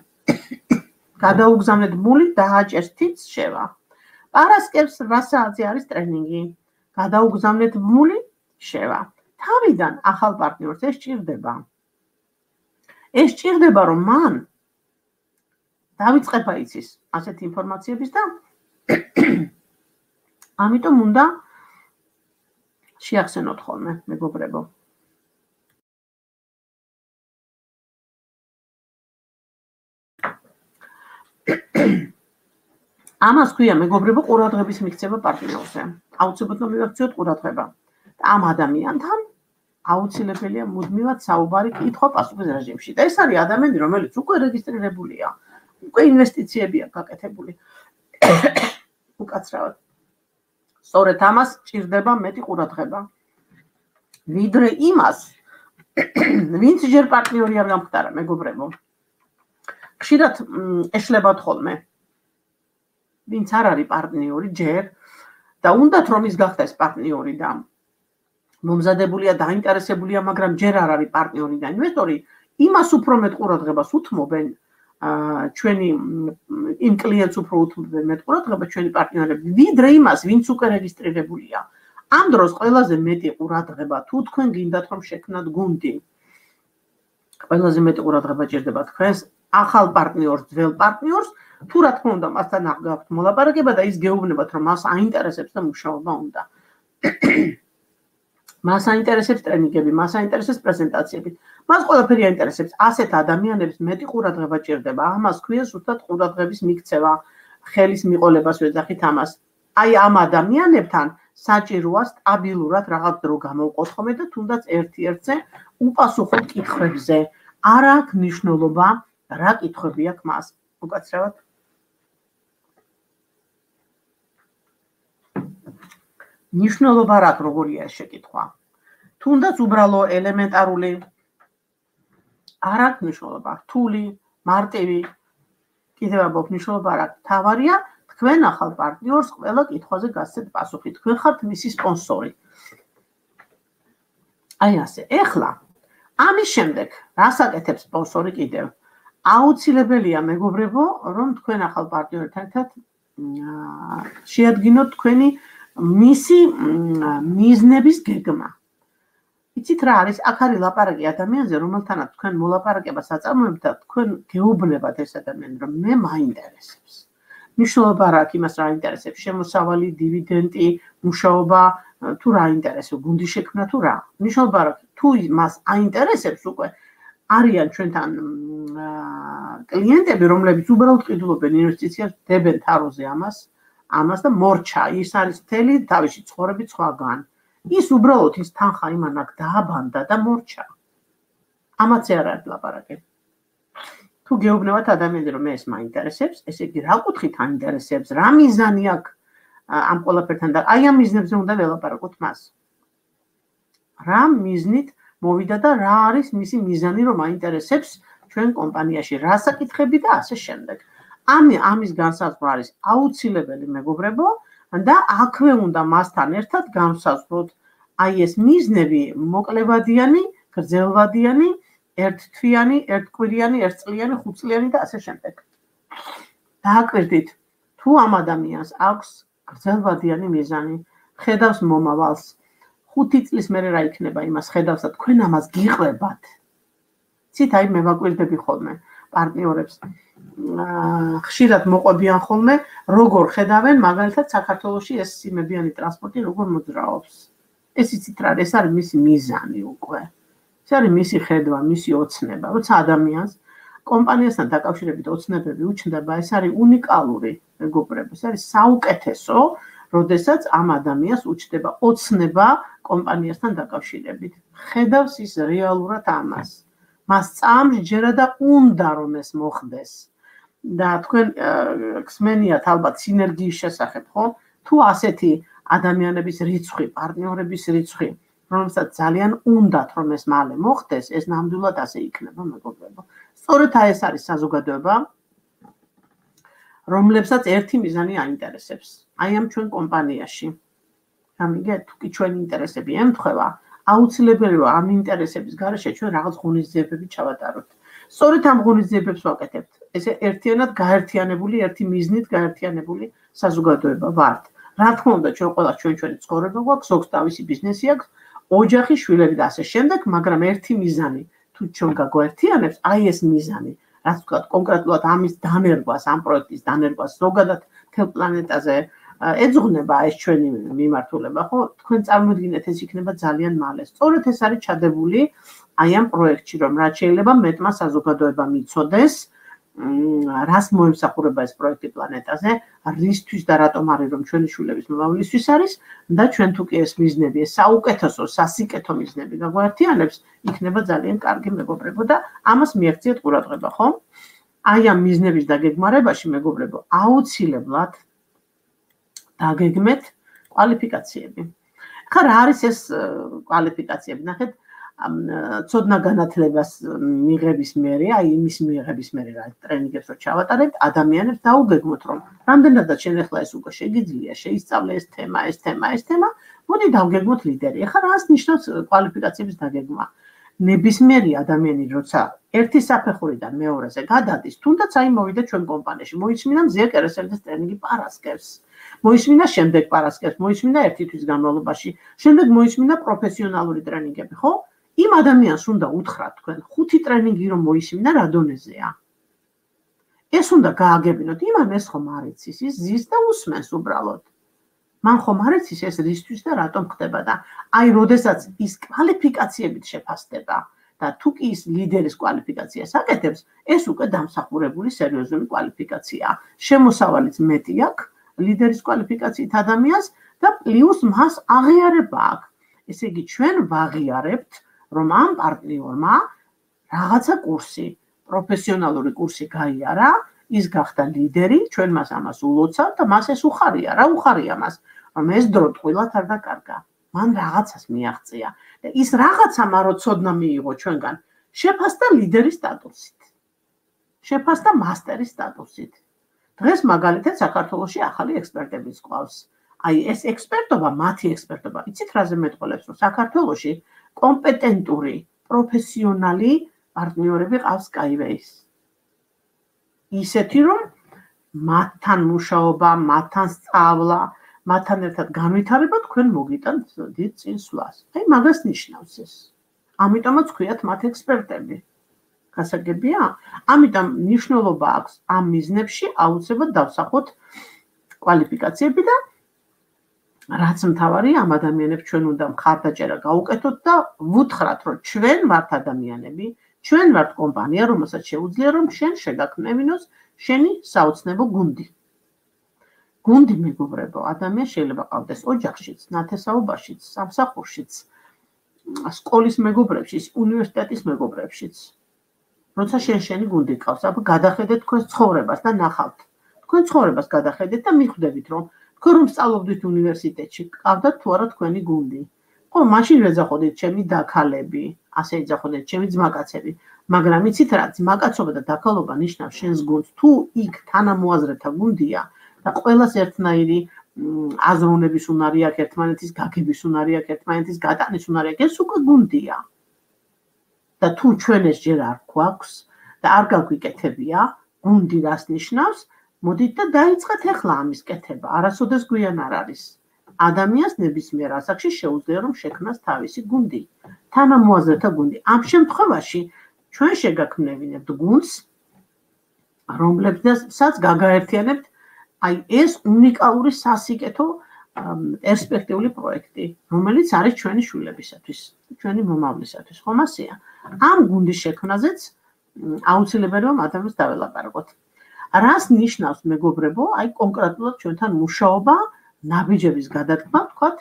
გადაუგზავნეთ მული, დააჭერს თიც შევა. პარასკევს რა საათზე არის ტრენინგი? გადაუგზავნეთ მული, შევა. თავიდან ახალ პარტნიორს ეს ჭირდება. ეს ჭირდება, რომ მან დავიწყება იცის ასეთი ინფორმაციების და ამიტომ უნდა შეახსენოთ ხოლმე, მეგობრებო. ამას ქვია მეგობრებო ყურადღების მიქცევა პარტნიორზე. აუცილებლად მივაქციოთ ყურადღება. და ამ ადამიანთან აუცილებელია მუდმივად საუბარი კითხვა-პასუხის რეჟიმში. და ეს არის ადამიანი, რომელიც უკვე რეგისტრირებულია, უკვე ინვესტიციები აქვს გაკეთებული. უკაცრავად. სწორედ ამას ჭირდება მეტი ყურადღება. ვიდრე იმას, ვინც ჯერ პარტნიორი არ გამხდარა, მეგობრებო. ხშირად ეშლებათ ხოლმე. ვინც არ არის პარტნიორი ჯერ და უნდათ რომ ის გახდეს პარტნიორი და მომზადებულია, დაინტერესებულია, მაგრამ ჯერ არ არის პარტნიორი და ინვესტორი, იმას უფრო მეტ ყურადღებას უთმობენ ჩვენი იმ კლიენტს უფრო უთმობენ მეტ ყურადღებას ჩვენი პარტნიორები, ვიდრე იმას, ვინც უკვე რეგისტრირებულია. ამ დროს ყველაზე მეტი ყურადღება თუ თქვენ გინდათ რომ შექმნათ გუნდი. ყველაზე მეტი ყურადღება ჭირდება თქვენს ახალ პარტნიორს, ძველ პარტნიორს, თუ რა თქმა უნდა მასთან აღგაქვთ მოლაპარაკება და ის გეუბნებათ რომ მას აინტერესებს და მუშაობა უნდა. მას აინტერესებს ტრენინგები, მას აინტერესებს პრეზენტაციები. მას ყველაფერი აინტერესებს. ასეთ ადამიანებს მეტი ყურადღება ჭირდება. ამას ქვია ზუსტად ყურადღების მიქცევა, ხელის მიყოლებას ვეძახით ამას. აი ამ ადამიანებთან საჭიროა სტაბილურად რაღაც დრო გამოვყოთ ხოლმე და თუნდაც ერთ-ერთზე უპასუხო კითხვებზე. არ აქვს მნიშვნელობა რა კითხვები აქვს მას. უკაცრავად. ნიშნულობა რა როგორია ეს შეკითხვა. თუნდაც უბრალო ელემენტარული არ აქვს ნიშნულობა, რთული, მარტივი, კიდევ ამბობ ნიშნულობა არ აქვს. თავარია თქვენ ახალ პარტნიორს ყველა კითხვაზე გასცეთ პასუხი. თქვენ ხართ მისი სპონსორი. აი ასე. ეხლა ამის შემდეგ რას აკეთებს სპონსორი კიდევ? აუცილებელია მეგობრებო, რომ თქვენ ახალ პარტნიორთან ერთად შეადგინოთ თქვენი მისი მიზნების გეგმა. იცით რა არის? აქ არის ლაპარაკი ადამიანზე, რომელთანაც თქვენ მოლაპარაკებას აწარმოებთ და თქვენ გეუბნებათ ეს ადამიანი, რომ მე მაინტერესებს. მნიშვნელობა რა აქვს იმას, რა აინტერესებს? შემოსავალი, დივიდენდი, მუშაობა, თუ რა აინტერესებს, გუნდის შექმნა თუ რა. მნიშვნელობა რა აქვს? თუ მას აინტერესებს უკვე არიან ჩვენთან კლიენტები, რომლებიც უბრალოდ ყიდულობენ ინვესტიციას, დებენ თაროზე ამას, ამას და მორჩა, ის არის მთელი თავისი ცხოვრების სხვაგან. ის უბრალოდ ის თანხა იმან აქ დააბანდა და მორჩა. ამაც არ არის ლაპარაკი. თუ გეუბნებათ ადამიანზე, რომ მე ეს მაინტერესებს, ესე იგი რა კუთხით აინტერესებს, რა მიზანი აქვს ამ ყველაფერთან და აი ამ მიზნებზე უნდა ველაპარაკოთ მას. რა მიზნით მოვიდა და რა არის მისი მიზანი, რომ აინტერესებს ჩვენ კომპანიაში, რა საკითხები და ასე შემდეგ. ამ ამის განსაზღვრა არის აუცილებელი მეგობრებო და აქვე უნდა მასთან ერთად განსაზღვროთ აი ეს მიზნები მოკლევადიანი, გრძელვადიანი, ერთთვიანი, ერთკვირიანი, ერთწლიანი, ხუთწლიანი და ასე შემდეგ. დააკვირდით, თუ ამ ადამიანს აქვს გრძელვადიანი მიზანი, ხედავს მომავალს, ხუთი წლის მერე რა იქნება იმას ხედავს და თქვენ ამას გიყვებათ. ცით აი მე ვაკვირდები ხოლმე პარტნიორებს. ხშირად მოყვებიან ხოლმე, როგორ ხედავენ მაგალითად საქართველოში ეს სიმებიანი ტრანსპორტი როგორ მოძრაობს. ეს იცით რა, ეს არის მისი მიზანი უკვე. ეს არის მისი ხედვა, მისი ოცნება. როცა ადამიანს კომპანიასთან დაკავშირებით ოცნებები უჩნდება, ეს არის უნიკალური მეგობრებო, ეს არის საუკეთესო, როდესაც ამ ადამიანს უჩნდება ოცნება კომპანიასთან დაკავშირებით. ხედავს ის რეალურად ამას. მას წამსჯერა და უნდა რომ ეს მოხდეს. და თქვენ გსმენიათ ალბათ სინერგიის შესახებ, ხო? თუ ასეთი ადამიანების რიცხვი, პარტნიორების რიცხვი, რომელსაც ძალიან უნდათ რომ ეს მალე მოხდეს, ეს ნამდვილად ასე იქნება, მეგობრებო. სწორედ ეს არის საზოგადოება, რომლებსაც ერთი მიზანი აინტერესებს. აი ამ ჩვენ კომპანიაში. გამიგეთ, თუ კი ჩვენი ინტერესები ემთხვევა, აუცილებელია ამ ინტერესების გარეშე ჩვენ რაღაც ღონისძიებები ჩავატაროთ. სწორედ ამ ღონისძიებებს ვაკეთებთ. ესე ერთიანად გაერთიანებული, ერთი მიზნით გაერთიანებული საზოგადოება ვართ. რა თქმა უნდა, ჩვენ ყველა ჩვენ ჩვენი ცხოვრება გვაქვს, ზოგს თავისი ბიზნესი აქვს, ოჯახი, შვილები და ასე შემდეგ, მაგრამ ერთი მიზანი თუ ჩვენ გაგვაერთიანებს, აი ეს მიზანი, რაც ვთქვათ, კონკრეტულად ამის დანერგვას, ამ პროექტის დანერგვას ზოგადად მთელ პლანეტაზე ეძღვნება ეს ჩვენი მიმართულება, ხო? თქვენ წარმოიდგინეთ, ეს იქნება ძალიან მალე. სწორედ ეს არის ჩადებული აი ამ პროექტში, რომ რაც შეიძლება მეტმა საზოგადოებამ იცოდეს, რას მოემსახურება ეს პროექტი პლანეტაზე, რისთვის და რატომ არის რომ ჩვენი შვილების მომავლისთვის არის და ჩვენ თუ კი ეს მიზნები, ეს საუკეთესო, სასიკეთო მიზნები გაგვაერთიანებს, იქნება ძალიან კარგი მეგობრებო და ამას მიაქციეთ ყურადღება, ხო? აი ამ მიზნების დაგეგმარებაში მეგობრებო, აუცილებლად დაგეგმეთ კვალიფიკაციები. ხა რა არის ეს კვალიფიკაციები? ნახეთ, ცოდნა განათლებას მიღების მერე, აი იმის მიღების მერე რა ტრენინგებს რო ჩავატარებთ, ადამიანებს დაუგეგმოთ რომ რამდენადაც შენ ახლა ეს უკვე შეგიძლია, შეისწავლე ეს თემა, ეს თემა, ეს თემა, მოდი დავგეგმოთ ლიდერი. ახლა რას ნიშნავს კვალიფიკაციების დაგეგმა? ნებისმიერი ადამიანი როცა ერთი საფეხურიდან მეორეზე გადადის, თუნდაც აი მოვიდა ჩვენ კომპანიაში, მოისმინა მზია კერესერდეს ტრენინგი პარასკევს. მოისმინა შემდეგ პარასკევს, მოისმინა ერთი თვის განმავლობაში, შემდეგ მოისმინა პროფესიონალური ტრენინგები, ხო? იმ ადამიანს უნდა უთხრათ თქვენ, ხუთი ტრენინგი რომ მოისმინა რა დონეზეა. ეს უნდა გააგებინოთ, იმან ეს ხომ არ იცის, ის ზის და უსმენს უბრალოდ. მან ხომ არ იცის ეს რისთვის და რატომ ხდება და აი როდესაც ის კვალიფიკაციებით შეფასდება და თუ კი ის ლიდერის კვალიფიკაციას აკეთებს, ეს უკვე დამსახურებული სერიოზული კვალიფიკაციაა. შემოსავალიც მეტი აქვს ლიდერის კვალიფიკაციით ადამიანს და პლუს მას აღიარება აქვს. ესე იგი ჩვენ ვაღიარებთ რომ ამ პარტნიორმა რაღაცა კურსი, პროფესიონალური კურსი გაიარა, ის გახდა ლიდერი, ჩვენ მას ამას ულოცავთ და მას ეს უხარია, რა უხარია მას, რომ ეს დრო ტყუილად არ დაკარგა. მან რაღაცას მიაღწია და ის რაღაცა მარო ცოდნა მიიღო ჩვენგან, შეფასდა ლიდერის სტატუსით. შეფასდა მასტერის სტატუსით. დღეს მაგალითად საქართველოში ახალი ექსპერტებიც ყავს. აი ეს ექსპერტობა, მათი ექსპერტობა, იცით რაზე მეტყოლებს, რომ საქართველოში კომპეტენტური, პროფესიონალი პარტნიორები ყავს Skyway-ს. ისეთი რომ მათთან მუშაობა, მათთან სწავლა, მათთან ერთად განვითარება თქვენ მოგიტანთ დიდ წინსვლას. აი მაგას ნიშნავს ეს. ამიტომაც ქვიათ მათ ექსპერტები. გასაგებია? ამიტომ მნიშვნელობა აქვს ამ მიზნებში აუცილებლად დავსახოთ კვალიფიკაციები და რაც მთავარია ამ ადამიანებს ჩვენ უნდა მხარდაჭერა გავუკეთოთ და ვუთხრათ რომ ჩვენ ვართ ადამიანები, ჩვენ ვართ კომპანია, რომელსაც შეუძლია რომ შენ შეგაქმნევინოს შენი საოცნებო გუნდი. გუნდი მეგობრებო, ადამიანს შეიძლება ყავდეს ოჯახშიც, ნათესაობაშიც, სამსახურშიც, სკოლის მეგობრებშიც, უნივერსიტეტის მეგობრებშიც. როცა შენ შენი გუნდი ყავს, აბა გადახედეთ თქვენს ცხოვრებას და ნახავთ. თქვენ ცხოვრებას გადახედეთ და მიხვდებით რომ თქვენ რომ სწავლობდით უნივერსიტეტში, ყავდათ თუ არა თქვენი გუნდი. ხო, მაშინ ვეძახოდით ჩემი დაქალები, ასე ეძახოდით ჩემი ძმაკაცები, მაგრამ იცით რა, ძმაკაცობა და დაქალობა ნიშნავს შენს გუნდს. თუ იქ თანამოაზრეთა გუნდია და ყველას ერთნაირი აზროვნების უნარი აქვს, ერთმანეთის გაგების უნარი აქვს, ერთმანეთის გატანის უნარი აქვს, ეს უკვე გუნდია. და თუ ჩვენ ეს ჯერ არ გვაქვს და არ გაგვიკეთებია, გუნდი რას ნიშნავს? მოდით და დაიწყეთ ახლა ამის კეთება, არასოდეს გვიან არ არის. ადამიანს ნებისმიერ ასაკში შეუძლია რომ შექმნას თავისი გუნდი, თანამოაზრეთა გუნდი. ამ შემთხვევაში ჩვენ შეგაქმნევინებთ გუნდს, რომლებსაც გაგაერთიანებთ აი ეს უნიკალური სასიკეთო პერსპექტიული პროექტი, რომელიც არის ჩვენი შვილებისათვის, ჩვენი მომავლისათვის, ხომ ასეა? ამ გუნდის შექმნაზეც აუცილებელი რომ ადამიანს დაველაპარაკოთ. რას ნიშნავს მეგობრებო, აი კონკრეტულად ჩვენთან მუშაობა, ნაბიჯების გადადგმა, ვთქვათ,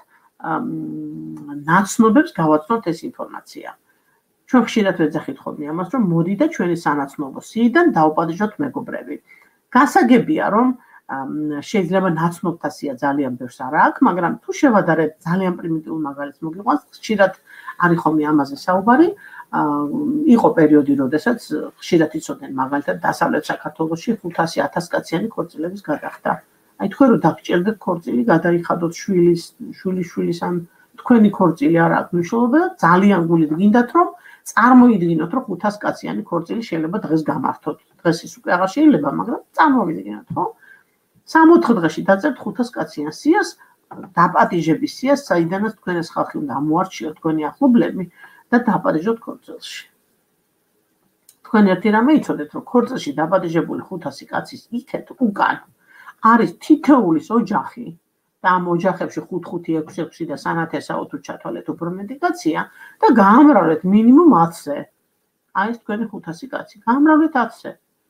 ნაცნობებს გავაცნოთ ეს ინფორმაცია. ჩვენ ხშირად ვეძახით ხოლმე ამას, რომ მოდი და ჩვენი სანაცნობო სიიდან დავუპატიჟოთ მეგობრები. გასაგებია, რომ შეიძლება ნაცნობთა სია ძალიან ბევრს არ აქვს, მაგრამ თუ შევადარებთ ძალიან პრიმიტიულ მაგალითს მოგიყვანს, ხშირად არის ხოლმე ამაზე საუბარი. იყო პერიოდი, როდესაც ხშირად იცოდნენ მაგალითად დასავლეთ საქართველოში ხუთასი ათასი კაციანი ქორწილების გადახდა. აი თქვენ რო დაგჭირდეთ ქორწილი, გადაიხადოთ შვილის, შვილის შვილის ან თქვენი ქორწილი არ აქვს მნიშვნელობა და ძალიან გულით გინდათ რომ წარმოიდგინოთ რომ ხუთასი კაციანი ქორწილი შეიძლება დღეს გამართოთ. დღეს ის უკვე აღარ შეიძლება, მაგრამ წარმოვიდგინოთ, ხო? სამოთხე დღეში დაწერთ ხუთასი კაციან სიას, დაპატიჟების სიას, საიდანაც თქვენ ეს ხალხი უნდა ამოარჩიოთ თქვენი ახლობლები და დაპატიჟოთ ქორწილში. თქვენ ერთი რამე იცოდეთ, რომ ქორწილში დაპატიჟებული ხუთასი კაცის იქეთ უკან არის თითოეულის ოჯახი და ამ ოჯახებში ხუთ ხუთი ექვსი ექვსი და სანათესაო თუ ჩათვალეთ უფრო მეტი კაცია და გაამრავლეთ მინიმუმ ათზე. აი ეს თქვენი ხუთასი კაცი, გაამრავლეთ ათზე.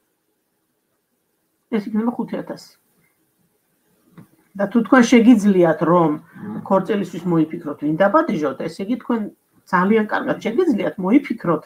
ეს იქნება ხუთი ათასი. და თუ თქვენ შეგიძლიათ რომ ქორწილისთვის მოიფიქროთ ვინ დაპატიჟოთ, ესე იგი თქვენ ძალიან კარგად შეგიძლიათ მოიფიქროთ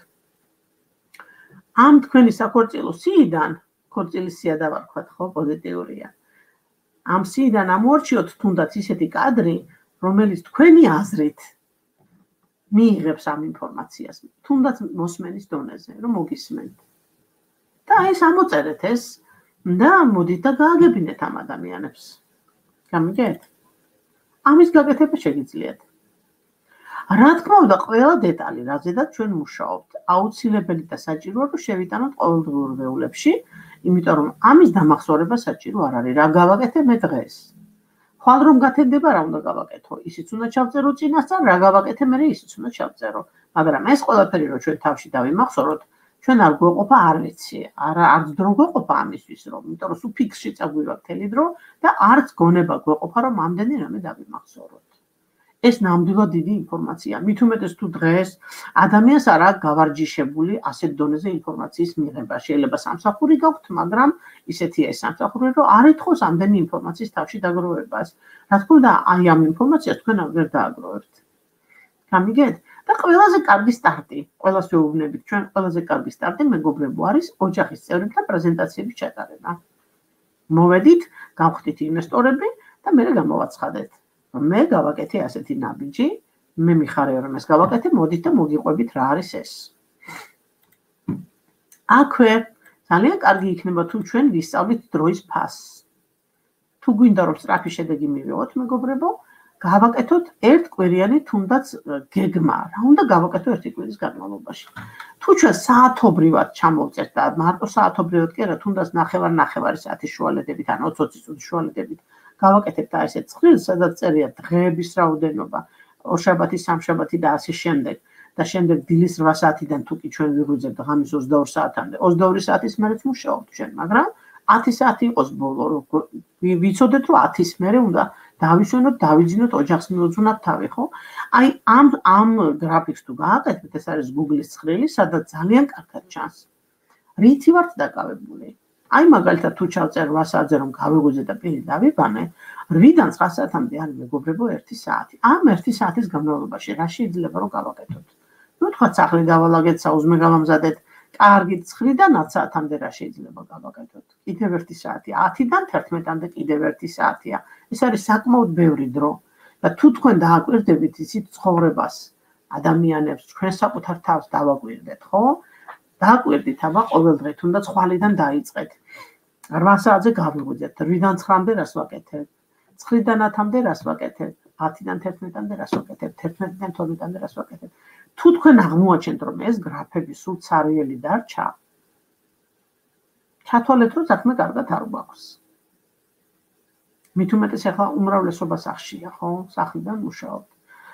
ამ თქვენი საქორწილო სიიდან, ქორწილის სია დავარქვათ, ხო, პოზიტიურია. ამ სიიდან ამოარჩიოთ თუნდაც ისეთი კადრი, რომელიც თქვენი აზრით მიიღებს ამ ინფორმაციას, თუნდაც მოსმენის დონეზე, რომ მოგისმენთ. და ეს ამოწერეთ ეს და მოდით და გააგებინეთ ამ ადამიანებს. გამიგეთ? ამის გაკეთება შეგიძლიათ. რა თქმა უნდა, ყველა დეტალი, რაზედაც ჩვენ მუშაობთ, აუცილებელი და საჭიროა, რომ შევიტანოთ ყოველდღიურ ვეულებში, იმიტომ რომ ამის დამახსოვრება საჭირო არ არის. რა გავაკეთე მე დღეს? ხვალ რომ გათენდება, რა უნდა გავაკეთო? ისიც უნდა ჩავწერო წინასწარ, რა გავაკეთე მე ისიც უნდა ჩავწერო. მაგრამ ეს ყველაფერი რომ ჩვენ თავში დავიმახსოვროთ, ჩვენ არ გვეყოფა არ ვიცი, არა არც დრო გვეყოფა ამისთვის რომ, იმიტომ რომ სულ ფიქსში წაგვივა მთელი დრო და არც გონება გვეყოფა რომ ამდენი რამე დავიმახსოვროთ. ეს ნამდვილად დიდი ინფორმაცია. მით უმეტეს თუ დღეს ადამიანს არ აქვს გავარჯიშებული ასეთ დონეზე ინფორმაციის მიღება. შეიძლება სამსახური გაქვთ, მაგრამ ისეთია ეს სამსახური, რომ არ ითხოვს ამდენი ინფორმაციის თავში დაგროვებას. რა თქმა უნდა, აი ამ ინფორმაციას თქვენ ვერ დააგროვებთ. გამიგეთ? და ყველაზე კარგი სტარტი, ყველას ვეუბნებით, ჩვენ ყველაზე კარგი სტარტი მეგობრებო არის ოჯახის წევრებთან პრეზენტაციების ჩატარება. მოვედით, გავხდით ინვესტორები და მე გამოვაცხადეთ. მე გავაკეთე ასეთი ნაბიჯი, მე მიხარია რომ ეს გავაკეთე, მოდით და მოგიყვებით რა არის ეს. აქვე ძალიან კარგი იქნება თუ ჩვენ ვისწავლით დროის ფასს. თუ გვინდა რომ სწრაფი შედეგი მივიღოთ, მეგობრებო, გავაკეთოთ ერთკვირიანი თუნდაც გეგმა, რა უნდა გავაკეთო ერთი კვირის განმავლობაში. თუ ჩვენ საათობრივად ჩამოვწერთ და მარტო საათობრივად კი არა, თუნდაც ნახევარ-ნახევარი საათის შუალედებით, ან ოცი წუთის შუალედებით გავაკეთებთ აი ესეთ ცხრილს, სადაც წერია დღეების რაოდენობა, ორშაბათი, სამშაბათი და ასე შემდეგ. და შემდეგ დილის რვა საათიდან თუ კი ჩვენ ვიღვიძებთ ღამის ოცდაორი საათამდე, ოცდაორი საათის მერეც მუშაობთ ჩვენ, მაგრამ ათი საათი იყოს ბოლო, ვიცოდეთ რომ ათის მერე უნდა დავისვენოთ, დავიძინოთ, ოჯახს მიუძღვნათ თავი, ხო? აი ამ ამ გრაფიკს თუ გააკეთებთ, ეს არის Google-ის ცხრილი, სადაც ძალიან კარგად ჩანს. რითი ვართ დაკავებული? აი მაგალითად თუ ჩავწერ რვა საათზე რომ გავიღვიძე და პირი დავიბანე, რვიდან ცხრა საათამდე არის მეგობრებო ერთი საათი. ამ ერთი საათის განმავლობაში რა შეიძლება რომ გავაკეთოთ? ნუ თქვა სახლი დავალაგეთ, საუზმე გავამზადეთ, კარგი ცხრიდან ათ საათამდე რა შეიძლება გავაკეთოთ? კიდევ ერთი საათი, ათიდან თერთმეტამდე კიდევ ერთი საათია. ეს არის საკმაოდ ბევრი დრო. და თუ თქვენ დააკვირდებით ისეთ ცხოვრებას, ადამიანებს, ჩვენ საკუთარ თავს დავაკვირდეთ, ხო? დააკვირდით, აბა ყოველ დღე თუნდაც ხვალიდან დაიწყეთ. რვა საათზე გავიღვიძეთ, რვიდან ცხრამდე რას ვაკეთებ? ცხრიდან ათამდე რას ვაკეთებ? ათიდან თერთმეტამდე რას ვაკეთებ? თერთმეტიდან თორმეტამდე რას ვაკეთებ? თუ თქვენ აღმოაჩენთ, რომ ეს გრაფები სულ ცარიელი დარჩა, ჩათვალეთ, რომ საქმე კარგად არ გვაქვს. მით უმეტეს ახლა უმრავლესობა სახლშია, ხო? სახლიდან მუშაობთ.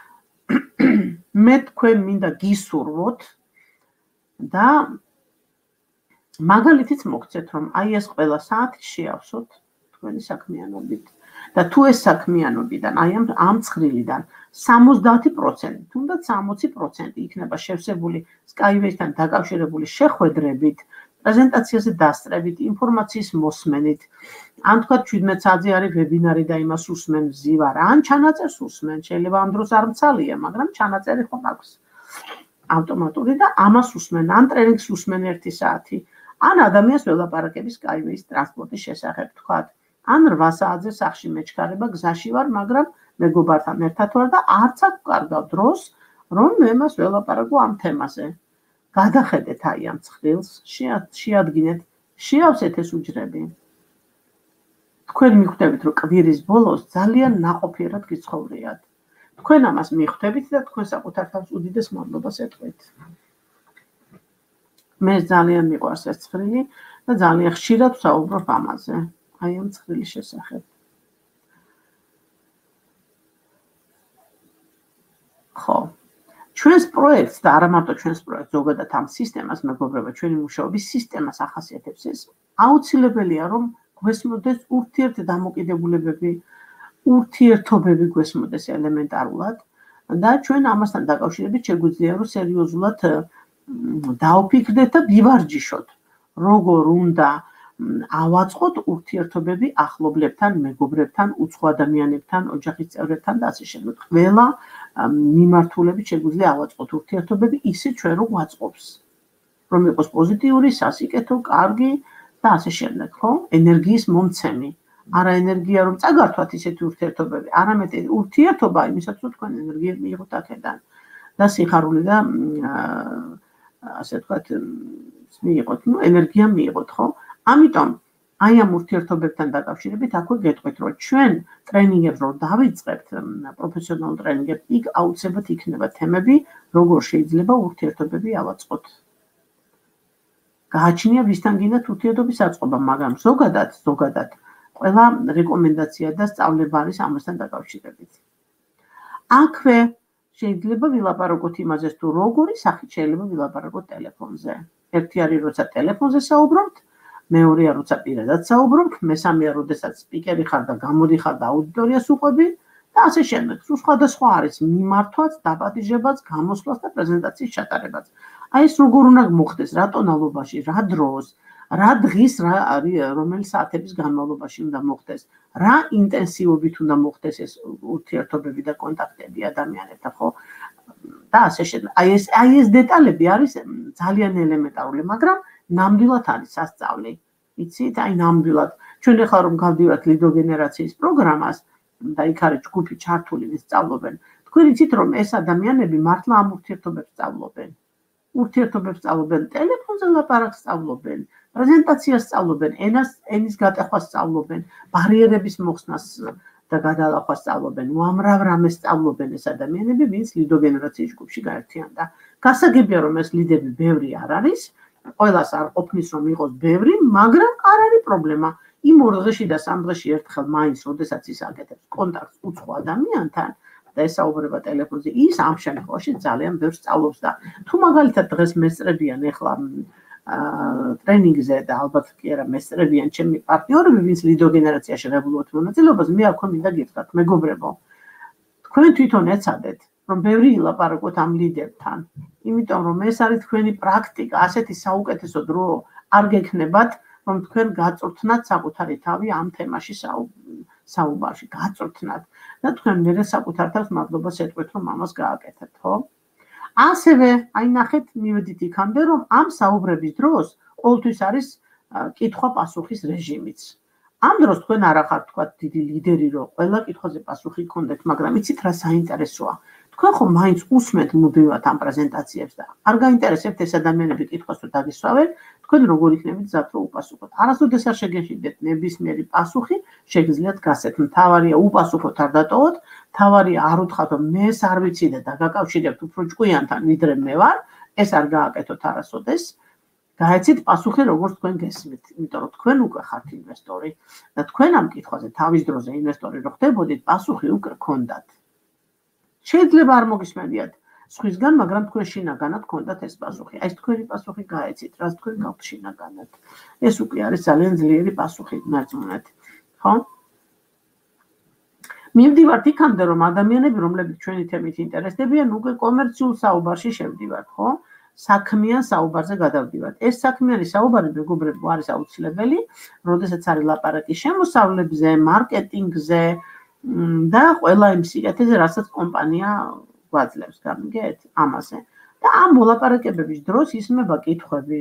მე თქვენ მინდა გისურვოთ და მაგალითიც მოგცეთ, რომ აი ეს ყველა საათი შეავსოთ თქვენი საქმიანობით. და თუ ეს საქმიანობიდან, აი ამ ამ ცხრილიდან სამოცდაათი პროცენტი, თუნდაც სამოცი პროცენტი იქნება შევსებული Skyway-თან დაკავშირებული შეხვედრებით, პრეზენტაციაზე დასწრებით, ინფორმაციის მოსმენით. ან თქვა ჩვიდმეტ საათზე არის ვებინარი და იმას უსმენ ზივარ, ან ჩანაწერს უსმენ, შეიძლება ამ დროს არ მცალია, მაგრამ ჩანაწერი ხომ აქვს ავტომატური და ამას უსმენ, ან ტრენინგს უსმენ ერთი საათი, ან ადამიანს ველაპარაკების Skyway-ის ტრანსპორტის შესახებ თქვათ. ან რვა საათზე სახლში მეჩქარება, გზაში ვარ, მაგრამ მეგობართან ერთად ვარ და არც აქ კარგავ დროს, რომ მე მას ველაპარაკო ამ თემაზე. გადახედეთ აი ამ ცხრილს, შეადგინეთ, შეავსეთ ეს უჯრები. თქვენ მიხვდებით, რომ კვირის ბოლოს ძალიან ნაყოფიერად გიცხოვრიათ. თქვენ ამას მიხვდებით და თქვენ საკუთარ თავს უდიდეს მადლობას ეტყვით. მე ძალიან მიყვარს ეს ცხრილი და ძალიან ხშირად ვსაუბრობ ამაზე. აი ამ ცხრილის შესახებ. ხო. ჩვენს პროექტს და არა მარტო ჩვენს პროექტს, ზოგადად ამ სისტემას, მეგობრებო, ჩვენი მუშაობის სისტემას ახასიათებს ეს. აუცილებელია, რომ გვესმოდეს ურთიერთდამოკიდებულებები, ურთიერთობები გვესმოდეს ელემენტარულად და ჩვენ ამასთან დაკავშირებით შეგვიძლია, რომ სერიოზულად დავფიქრდეთ და ვივარჯიშოთ, როგორ უნდა ავაწყოთ ურთიერთობები ახლობლებთან, მეგობრებთან, უცხო ადამიანებთან, ოჯახის წევრებთან და ასე შემდეგ. ყველა მიმართულებით შეგვიძლია ავაწყოთ ურთიერთობები ისე ჩვენ რომ ვაწყობს. რომ იყოს პოზიტიური, სასიკეთო, კარგი და ასე შემდეგ, ხო? ენერგიის მომცემი. არა ენერგია რომ წაგართვათ ისეთი ურთიერთობები, არამედ ურთიერთობა იმისაც რომ თქვენ ენერგია მიიღოთ აქედან და სიხარული და ასე ვთქვათ, მიიღოთ, ნუ ენერგია მიიღოთ, ხო? ამიტომ აი ამ ურთიერთობებთან დაკავშირებით აქვე გეტყვით, რომ ჩვენ ტრენინგებს რო დავიწყებთ, პროფესიონალურ ტრენინგებს, იქ აუცილებლად იქნება თემები, როგორ შეიძლება ურთიერთობები ავაწყოთ. გააჩნია ვისთან გინდათ ურთიერთობის აწყობა, მაგრამ ზოგადად, ზოგადად ყველა რეკომენდაცია და სწავლება არის ამასთან დაკავშირებით. აქვე შეიძლება ვილაპარაკოთ იმაზე, თუ როგორი სახით შეიძლება ვილაპარაკოთ ტელეფონზე. ერთი არის როცა ტელეფონზე საუბრობთ, მეორეა როცა პირადად საუბრობთ, მესამეა როდესაც სპიკერი ხარ და გამოდიხარ და აუდიტორიას უყვები და ასე შემდეგ. სულ სხვადასხვა არის მიმართვაც, დაპატიჟებაც, გამოსვლაც და პრეზენტაციის ჩატარებაც. აი ეს როგორ უნდა მოხდეს, რა ტონალობაში, რა დროს, რა დღის, რა რომელი საათების განმავლობაში უნდა მოხდეს, რა ინტენსივობით უნდა მოხდეს ეს ურთიერთობები და კონტაქტები ადამიანებთან, ხო? და ასე შემდეგ. აი ეს აი ეს დეტალები არის ძალიან ელემენტარული, მაგრამ ნამდვილად არის სასწავლი. იცით, აი ნამდვილად. ჩვენ ახლა რომ გავდივართ ლიდოგენერაციის პროგრამას და იქ არის ჯგუფი ჩართული, ვის სწავლობენ. თქვენ იცით რომ ეს ადამიანები მართლა ამ ურთიერთობებს სწავლობენ. ურთიერთობებს სწავლობენ, ტელეფონზე ლაპარაკს სწავლობენ, პრეზენტაციას სწავლობენ, ენას, ენის გატეხვას სწავლობენ, ბარიერების მოხსნას და გადალახვას სწავლობენ, უამრავ რამეს სწავლობენ ეს ადამიანები, ვინც ლიდოგენერაციის ჯგუფში გაერთიანდა. გასაგებია, რომ ეს ლიდები ბევრი არ არის, ყველას არ ყოფნის რომ იყოს ბევრი, მაგრამ არ არის პრობლემა. იმ ორ დღეში და სამ დღეში ერთხელ მაინც, როდესაც ის აკეთებს კონტაქტს უცხო ადამიანთან და ესაუბრება ტელეფონზე, ის ამ შემთხვევაში ძალიან ბევრს სწავლობს და თუ მაგალითად დღეს მესწრებიან ეხლა ტრენინგზე და ალბათ კი არა მესწრებიან ჩემი პარტნიორები, ვინც ლიდოგენერაციაში ღებულობთ მონაწილეობას, მე აქ მინდა გითხრათ, მეგობრებო, თქვენ თვითონ ეცადეთ, რომ ბევრი ილაპარაკოთ ამ ლიდერთან, იმიტომ რომ ეს არის თქვენი პრაქტიკა, ასეთი საუკეთესო დრო არ გექნებათ, რომ თქვენ გაწვრთნათ საკუთარი თავი ამ თემაში საუბარში, გაწვრთნათ და თქვენ მერე საკუთარ თავს მადლობას ეტყვით, რომ ამას გააკეთებთ, ხო? ასევე, აი ნახეთ, მივედით იქამდე, რომ ამ საუბრების დროს ყოველთვის არის კითხვა-პასუხის რეჟიმიც. ამ დროს თქვენ არ ახართ თქვა დიდი ლიდერი, რომ ყველა კითხვაზე პასუხი გქონდეთ, მაგრამ იცით რა საინტერესოა? თქვენ ხომ მაინც უსმენთ მუდმივად ამ პრეზენტაციებს და არ გაინტერესებთ ეს ადამიანები კითხვას თუ დაგისვავენ, თქვენ როგორ იქნებით მზად რომ უპასუხოთ. არასოდეს არ შეგეშინდეთ ნებისმიერი პასუხი, შეგიძლიათ გასცეთ. მთავარია უპასუხოთ არ დატოვოთ, მთავარია არ უთხრათ რომ მე ეს არ ვიცი და დაგაკავშირებთ უფრო ჭკვიანთან, ვიდრე მე ვარ, ეს არ გააკეთოთ არასოდეს. გაეცით პასუხი როგორც თქვენ გესმით, იმიტომ რომ თქვენ უკვე ხართ ინვესტორი და თქვენ ამ კითხვაზე თავის დროზე ინვესტორი რო ხდებოდით, პასუხი უკვე გქონდათ. შეიძლება არ მოგისმენიათ სხვისგან, მაგრამ თქვენ შინაგანად გქონდათ ეს პასუხი. აი ეს თქვენი პასუხი გაეცით, რაც თქვენ გაქვთ შინაგანად. ეს უკვე არის ძალიან ძლიერი პასუხი, მერწმუნეთ, ხო? მივდივართ იქამდე, რომ ადამიანები, რომლებიც ჩვენი თემით ინტერესდებიან, უკვე კომერციულ საუბარში შევდივართ, ხო? საქმიან საუბარზე გადავდივართ. ეს საქმიანი საუბარი, მეგობრებო, არის აუცილებელი, როდესაც არის ლაპარაკი შემოსავლებზე, მარკეტინგზე და ყველა იმ სიკეთეზე, რასაც კომპანია გვაძლევს, გამიგეთ, ამაზე. და ამ მოლაპარაკებების დროს ისმება კითხვები,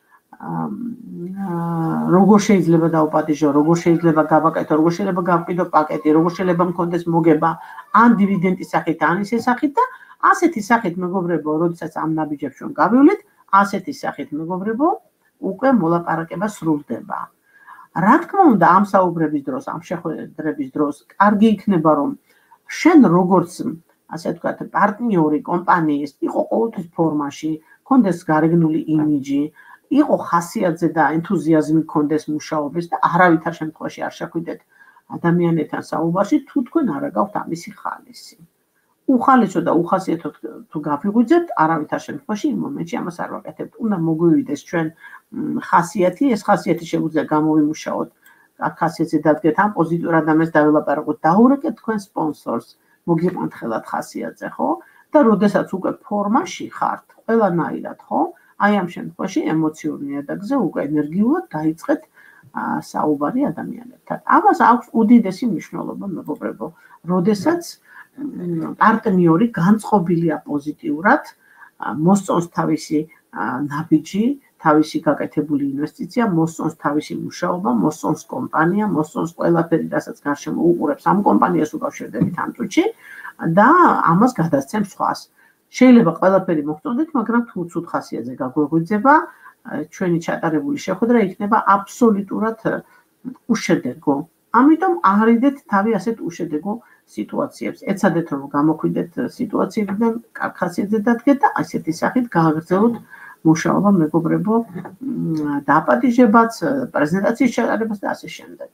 როგორ შეიძლება დაუპატიჟო, როგორ შეიძლება გავაკეთო, როგორ შეიძლება გავყიდო პაკეტი, როგორ შეიძლება მქონდეს მოგება ან დივიდენდის სახით, ან ისე სახით და ასეთი სახით, მეგობრებო, როდესაც ამ ნაბიჯებს ჩვენ გავივლით, ასეთი სახით, მეგობრებო, უკვე მოლაპარაკება სრულდება. რა თქმა უნდა, ამ საუბრების დროს, ამ შეხვედრების დროს, კარგი იქნება, რომ შენ როგორც, ასე ვთქვათ, პარტნიორი კომპანიის იყო ყოველთვის ფორმაში, ქონდეს გარეგნული იმიჯი, იყო ხასიათზე და ენთუზიაზმი ქონდეს მუშაობის და არავითარ შემთხვევაში არ შეხვიდეთ ადამიანებთან საუბარში, თუ თქვენ არ აგავთ ამისი ხალისი. უხალისო და უხასიათო თუ გაფიღვიძებთ, არავითარ შემთხვევაში იმ მომენტში ამას არ ვაკეთებთ. უნდა მოგვივიდეს ჩვენ ხასიათი, ეს ხასიათი შეგვიძლია გამოვიმუშაოთ. აქ ხასიათზე დადგეთ ამ პოზიტიურ ადამიანს დავილაპარაკოთ, დაურეკეთ თქვენ სპონსორს, მოგიყვანთ ხელად ხასიათზე, ხო? და როდესაც უკვე ფორმაში ხართ, ყველანაირად, ხო? აი ამ შემთხვევაში ემოციური ნიადაგზე უკვე ენერგიულად დაიწყეთ საუბარი ადამიანებთან. ამას აქვს უდიდესი მნიშვნელობა, მეგობრებო, როდესაც პარტნიორი განწყობილია პოზიტიურად, მოსწონს თავისი ნაბიჯი, თავისი გაკეთებული ინვესტიცია, მოსწონს თავისი მუშაობა, მოსწონს კომპანია, მოსწონს ყველაფერი, რასაც გარშემო უყურებს ამ კომპანიას უკავშირდებით ამ წუთში და ამას გადასცემს სხვას. შეიძლება ყველაფერი მოხდეთ, მაგრამ თუ ცუდ ხასიათზე გაგვეღვიძება, ჩვენი ჩატარებული შეხვედრა იქნება აბსოლუტურად უშედეგო. ამიტომ არიდეთ თავი ასეთ უშედეგო სიტუაციებს. ეცადეთ რომ გამოქვიდეთ სიტუაციებიდან, კარგ ხასიათზე დადგეთ და ასეთი სახით გააგრძელოთ მუშაობა, მეგობრებო, დაპატიჟებაც, პრეზენტაციის ჩატარებას და ასე შემდეგ.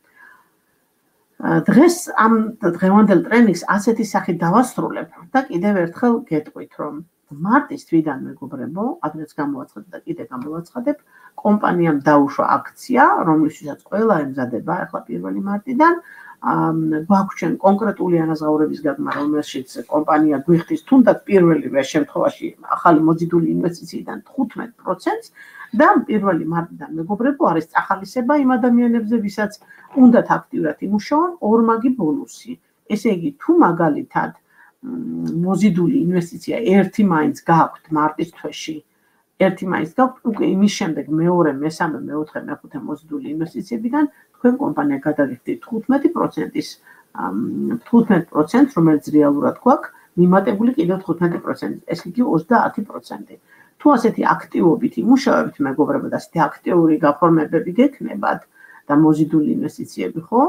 დღეს ამ დღევანდელ ტრენინგს ასეთი სახით დავასრულებ და კიდევ ერთხელ გეტყვით, რომ მარტის თვიდან, მეგობრებო, ადრეც გამოვაცხადებ და კიდე გამოვაცხადებ, კომპანიამ დაუშვა აქცია, რომლისთვისაც ყველა ემზადება ახლა პირველი მარტიდან, გვაქვს ჩვენ კონკრეტული ანაზღაურების გაგმა, რომელშიც კომპანია გვიხდის თუნდაც პირველივე შემთხვევაში ახალი მოზიდული ინვესტიციიდან თხუთმეტ პროცენტს და პირველი მარტიდან, მეგობრებო, არის წახალისება იმ ადამიანებზე, ვისაც უნდათ აქტიურად იმუშაონ ორმაგი ბონუსი. ესე იგი, თუ მაგალითად მოზიდული ინვესტიცია ერთი მაინც გაქვთ მარტის თვეში, ერთი მაინც გაქვთ, უკვე იმის შემდეგ მეორე, მესამე, მეოთხე, მეხუთე მოზიდული ინვესტიციებიდან თქვენ კომპანია გადაგიხდით თხუთმეტი პროცენტის თხუთმეტ პროცენტს, რომელიც რეალურად გვაქვს, მიმატებული კიდევ თხუთმეტი პროცენტი, ეს იგი ოცდაათი პროცენტი. თუ ასეთი აქტივობით იმუშავებთ, მეგობრებო, და ასეთი აქტიური გაფორმებები გექნებათ და მოზიდული ინვესტიციები, ხო?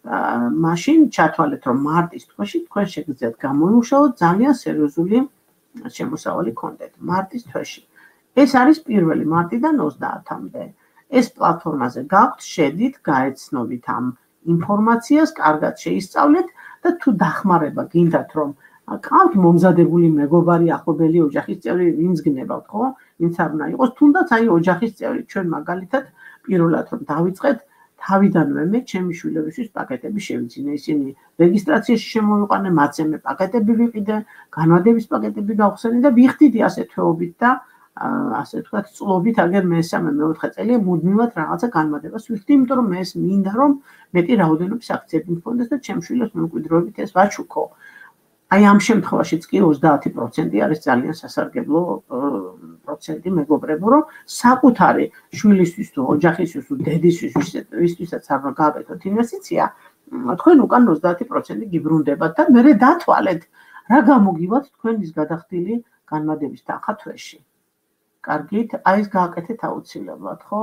მაშინ ჩათვალეთ, რომ მარტის თვეში თქვენ შეგიძლიათ გამოიმუშაოთ ძალიან სერიოზული შემოსავალი კონტენტ მარტის თვეში. ეს არის პირველი მარტიდან ოცდაათამდე. ეს პლატფორმაზე გაქვთ, შედით, გაეცნობით ამ ინფორმაციას, კარგად შეისწავლეთ და თუ დახმარება გინდათ, რომ ყავთ მომზადებული მეგობარი, ახლობელი ოჯახის წევრი, ვინც გნებავთ, ხო? ვინც არ უნდა იყოს, თუნდაც აი ოჯახის წევრი, ჩვენ მაგალითად პირველად რომ დავიწყეთ, თავიდანვე მე ჩემი შვილებისთვის პაკეტები შევიძინე, ისინი რეგისტრაციაში შემოვიყვანე, მათზე მე პაკეტები ვიყიდე, განმადების პაკეტები გავხსენე და ვიხდიდი ასე თვეობით და ასე ვთქვათ, წლობით, აგერ მესამე, მეოთხე წელი მუდმივად რაღაცა განმადებას ვიხდი, იმიტომ რომ მე ეს მინდა რომ მეტი რაოდენობის აქციები მქონდეს და ჩემს შვილებს მემკვიდრეობით ეს ვაჩუქო. აი ამ შემთხვევაშიც კი ოცდაათი პროცენტი არის ძალიან სასარგებლო პროცენტი მეგობრებო, რომ საკუთარი შვილისთვის თუ ოჯახისთვის თუ დედისთვის ვისთვისაც არ გააკეთოთ ინვესტიცია, თქვენ უკან ოცდაათი პროცენტი გიბრუნდებათ და მერე დათვალეთ, რა გამოგივათ თქვენის გადახდილი განმადების თანხა თვეში. კარგით, აი ეს გააკეთეთ აუცილებლად, ხო?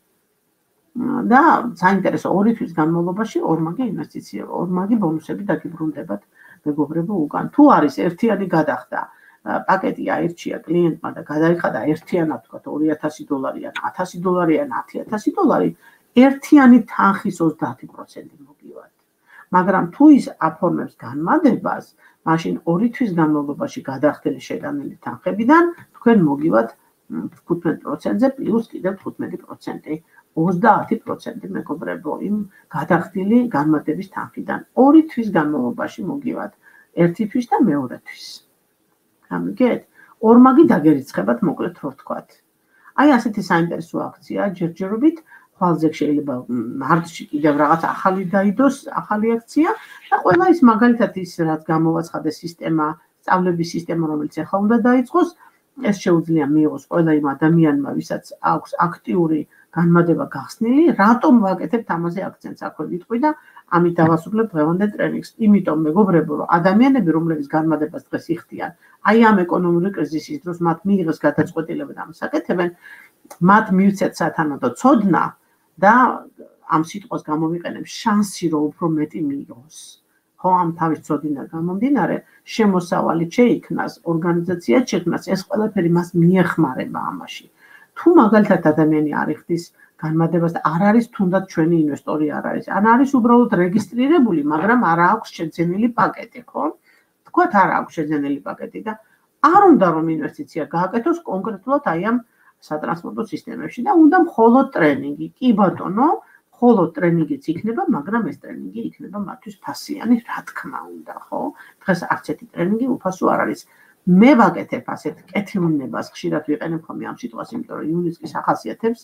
და საინტერესო ორი თვის განმავლობაში ორმაგი ინვესტიცია, ორმაგი ბონუსები დაგიბრუნდებათ მეგობრებო უკან. თუ არის ერთიანი გადახდა, პაკეტი აირჩია კლიენტმა და გადაიხადა ერთიანად, თქვათ ორი ათასი დოლარი ან ათასი დოლარი ან ათი ათასი დოლარი, ერთიანი თანხის ოცდაათი პროცენტი მოგივათ. მაგრამ თუ ის აფორმებს განმადებას, მაშინ ორი თვის განმავლობაში გადახდილი შეტანილი თანხებიდან თქვენ მოგივათ თხუთმეტ პროცენტზე პლუს კიდევ თხუთმეტი პროცენტი. ოცდაათი პროცენტი მეგობრებო იმ გადახდილი განმადების თანხიდან ორი თვის განმავლობაში მოგივათ ერთი თვის და მეორე თვის. გამიგეთ? ორმაგი დაგერიცხებათ მოკლედ რო ვთქვათ. აი ასეთი საინტერესო აქცია ჯერჯერობით, ხვალზე შეიძლება მარტში კიდევ რაღაც ახალი დაიდოს, ახალი აქცია და ყველა ის მაგალითად ის რაც გამოვაცხადა სისტემა, სწავლების სისტემა, რომელიც ახლა უნდა დაიწყოს, ეს შეუძლია მიიღოს ყველა იმ ადამიანმა, ვისაც აქვს აქტიური განმადება გახსნილი, რატომ ვაკეთებთ ამაზე აქცენტს აქვე ვიტყვი და ამით დავასრულებ დღევანდელ ტრენინგს. იმიტომ მეგობრებო, რომ ადამიანები, რომლებიც განმადებას დღეს იხდიან, აი ამ ეკონომიკური კრიზისის დროს მათ მიიღეს გადაწყვეტილება და ამას აკეთებენ, მათ მივცეთ სათანადო ცოდნა და ამ სიტყვას გამოვიყენებ შანსი, რომ უფრო მეტი მიიღოს. ხო, ამ თავის ცოდნიდან გამომდინარე, შემოსავალი შეიქმნას, ორგანიზაცია შექმნას, ეს ყველაფერი მას მიეხმარება ამაში. თუ მაგალითად ადამიანი არ იხდის განმადებას და არ არის თუნდაც ჩვენი ინვესტორი არ არის, ან არის უბრალოდ რეგისტრირებული, მაგრამ არ აქვს შეძენილი პაკეტი, ხო? თქვათ არ აქვს შეძენილი პაკეტი და არ უნდა რომ ინვესტიცია გააკეთოს კონკრეტულად აი ამ სატრანსპორტო სისტემებში და უნდა მხოლოდ ტრენინგი. კი ბატონო, მხოლოდ ტრენინგიც იქნება, მაგრამ ეს ტრენინგი იქნება მათთვის ფასიანი, რა თქმა უნდა, ხო? დღეს არც ერთი ტრენინგი უფასო არ არის. მე ვაკეთებ ასეთ კეთილნებას, ხშირად ვიყენებ ხოლმე ამ სიტყვას, იმიტომ რომ იუნესკოს ახასიათებს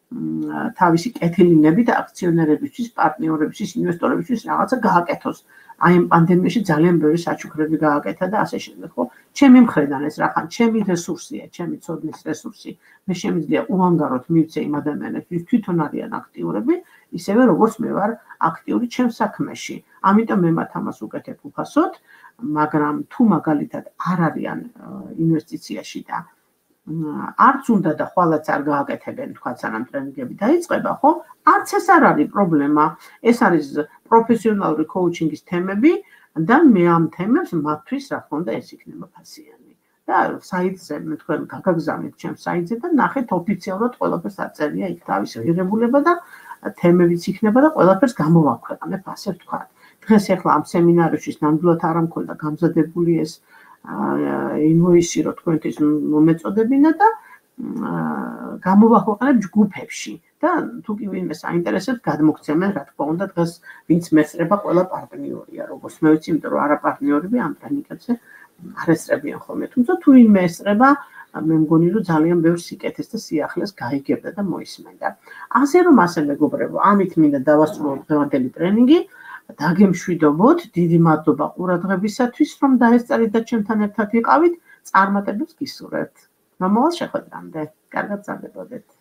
თავისი კეთილნებით აქციონერებისთვის, პარტნიორებისთვის, ინვესტორებისთვის რაღაცა გააკეთოს. აი ამ პანდემიაში ძალიან ბევრი საჩუქრები გააკეთა და ასე შემდეგ, ხო? ჩემი მხრიდან ეს რახან, ჩემი რესურსია, ჩემი ცოდნის რესურსი. მე შემიძლია უანგაროდ მივცე იმ ადამიანებს, ვის თვითონ არიან აქტიურები, ისევე როგორც მე ვარ აქტიური ჩემს საქმეში. ამიტომ მე მათ ამას უკეთებ უფასოდ, მაგრამ თუ მაგალითად არ არიან ინვესტიციაში და არც უნდა და ხვალაც არ გააკეთებენ, თქვა სანამ ტრენინგები დაიწყება, ხო? არც ეს არ არის პრობლემა. ეს არის პროფესიონალური კოუჩინგის თემები და მე ამ თემებს მათთვის, რა თქმა უნდა, ეს იქნება ფასიანი. და საიტზე მე თქვენ გაგაგზავნით ჩემს საიტზე და ნახეთ ოფიციალურად ყველაფერს აწერია იქ თავის ღირებულება და თემებიც იქნება და ყველაფერს გამოვაქვეყნებ, ასე ვთქვათ. დღეს ახლა ამ სემინარისთვის ნამდვილად არ ამქონდა გამზადებული ეს ინვოისი, რომ თქვენთვის მომეწოდებინა და გამოვაქვეყნებ ჯგუფებში და თუ კი ვინმე საინტერესებს გადმოგცემენ, რა თქმა უნდა, დღეს ვინც მესწრება, ყველა პარტნიორია, როგორც მე ვიცი, იმიტომ რომ არა პარტნიორები ამ ტრენინგებზე არ ესწრებიან ხოლმე, თუმცა თუ ვინმე ესწრება, მე მგონი რომ ძალიან ბევრ სიკეთეს და სიახლეს გაიგებდა და მოისმენდა. ასე რომ ასე მეგობრებო, ამით მინდა დავასრულოთ დღევანდელი ტრენინგი. დაგემშვიდობოთ, დიდი მადლობა ყურადღებისათვის, რომ დაესწრით და ჩემთან ერთად იყავით, წარმატებებს გისურვებთ. მომავალ შეხვედრამდე. კარგად წარდებოდეთ.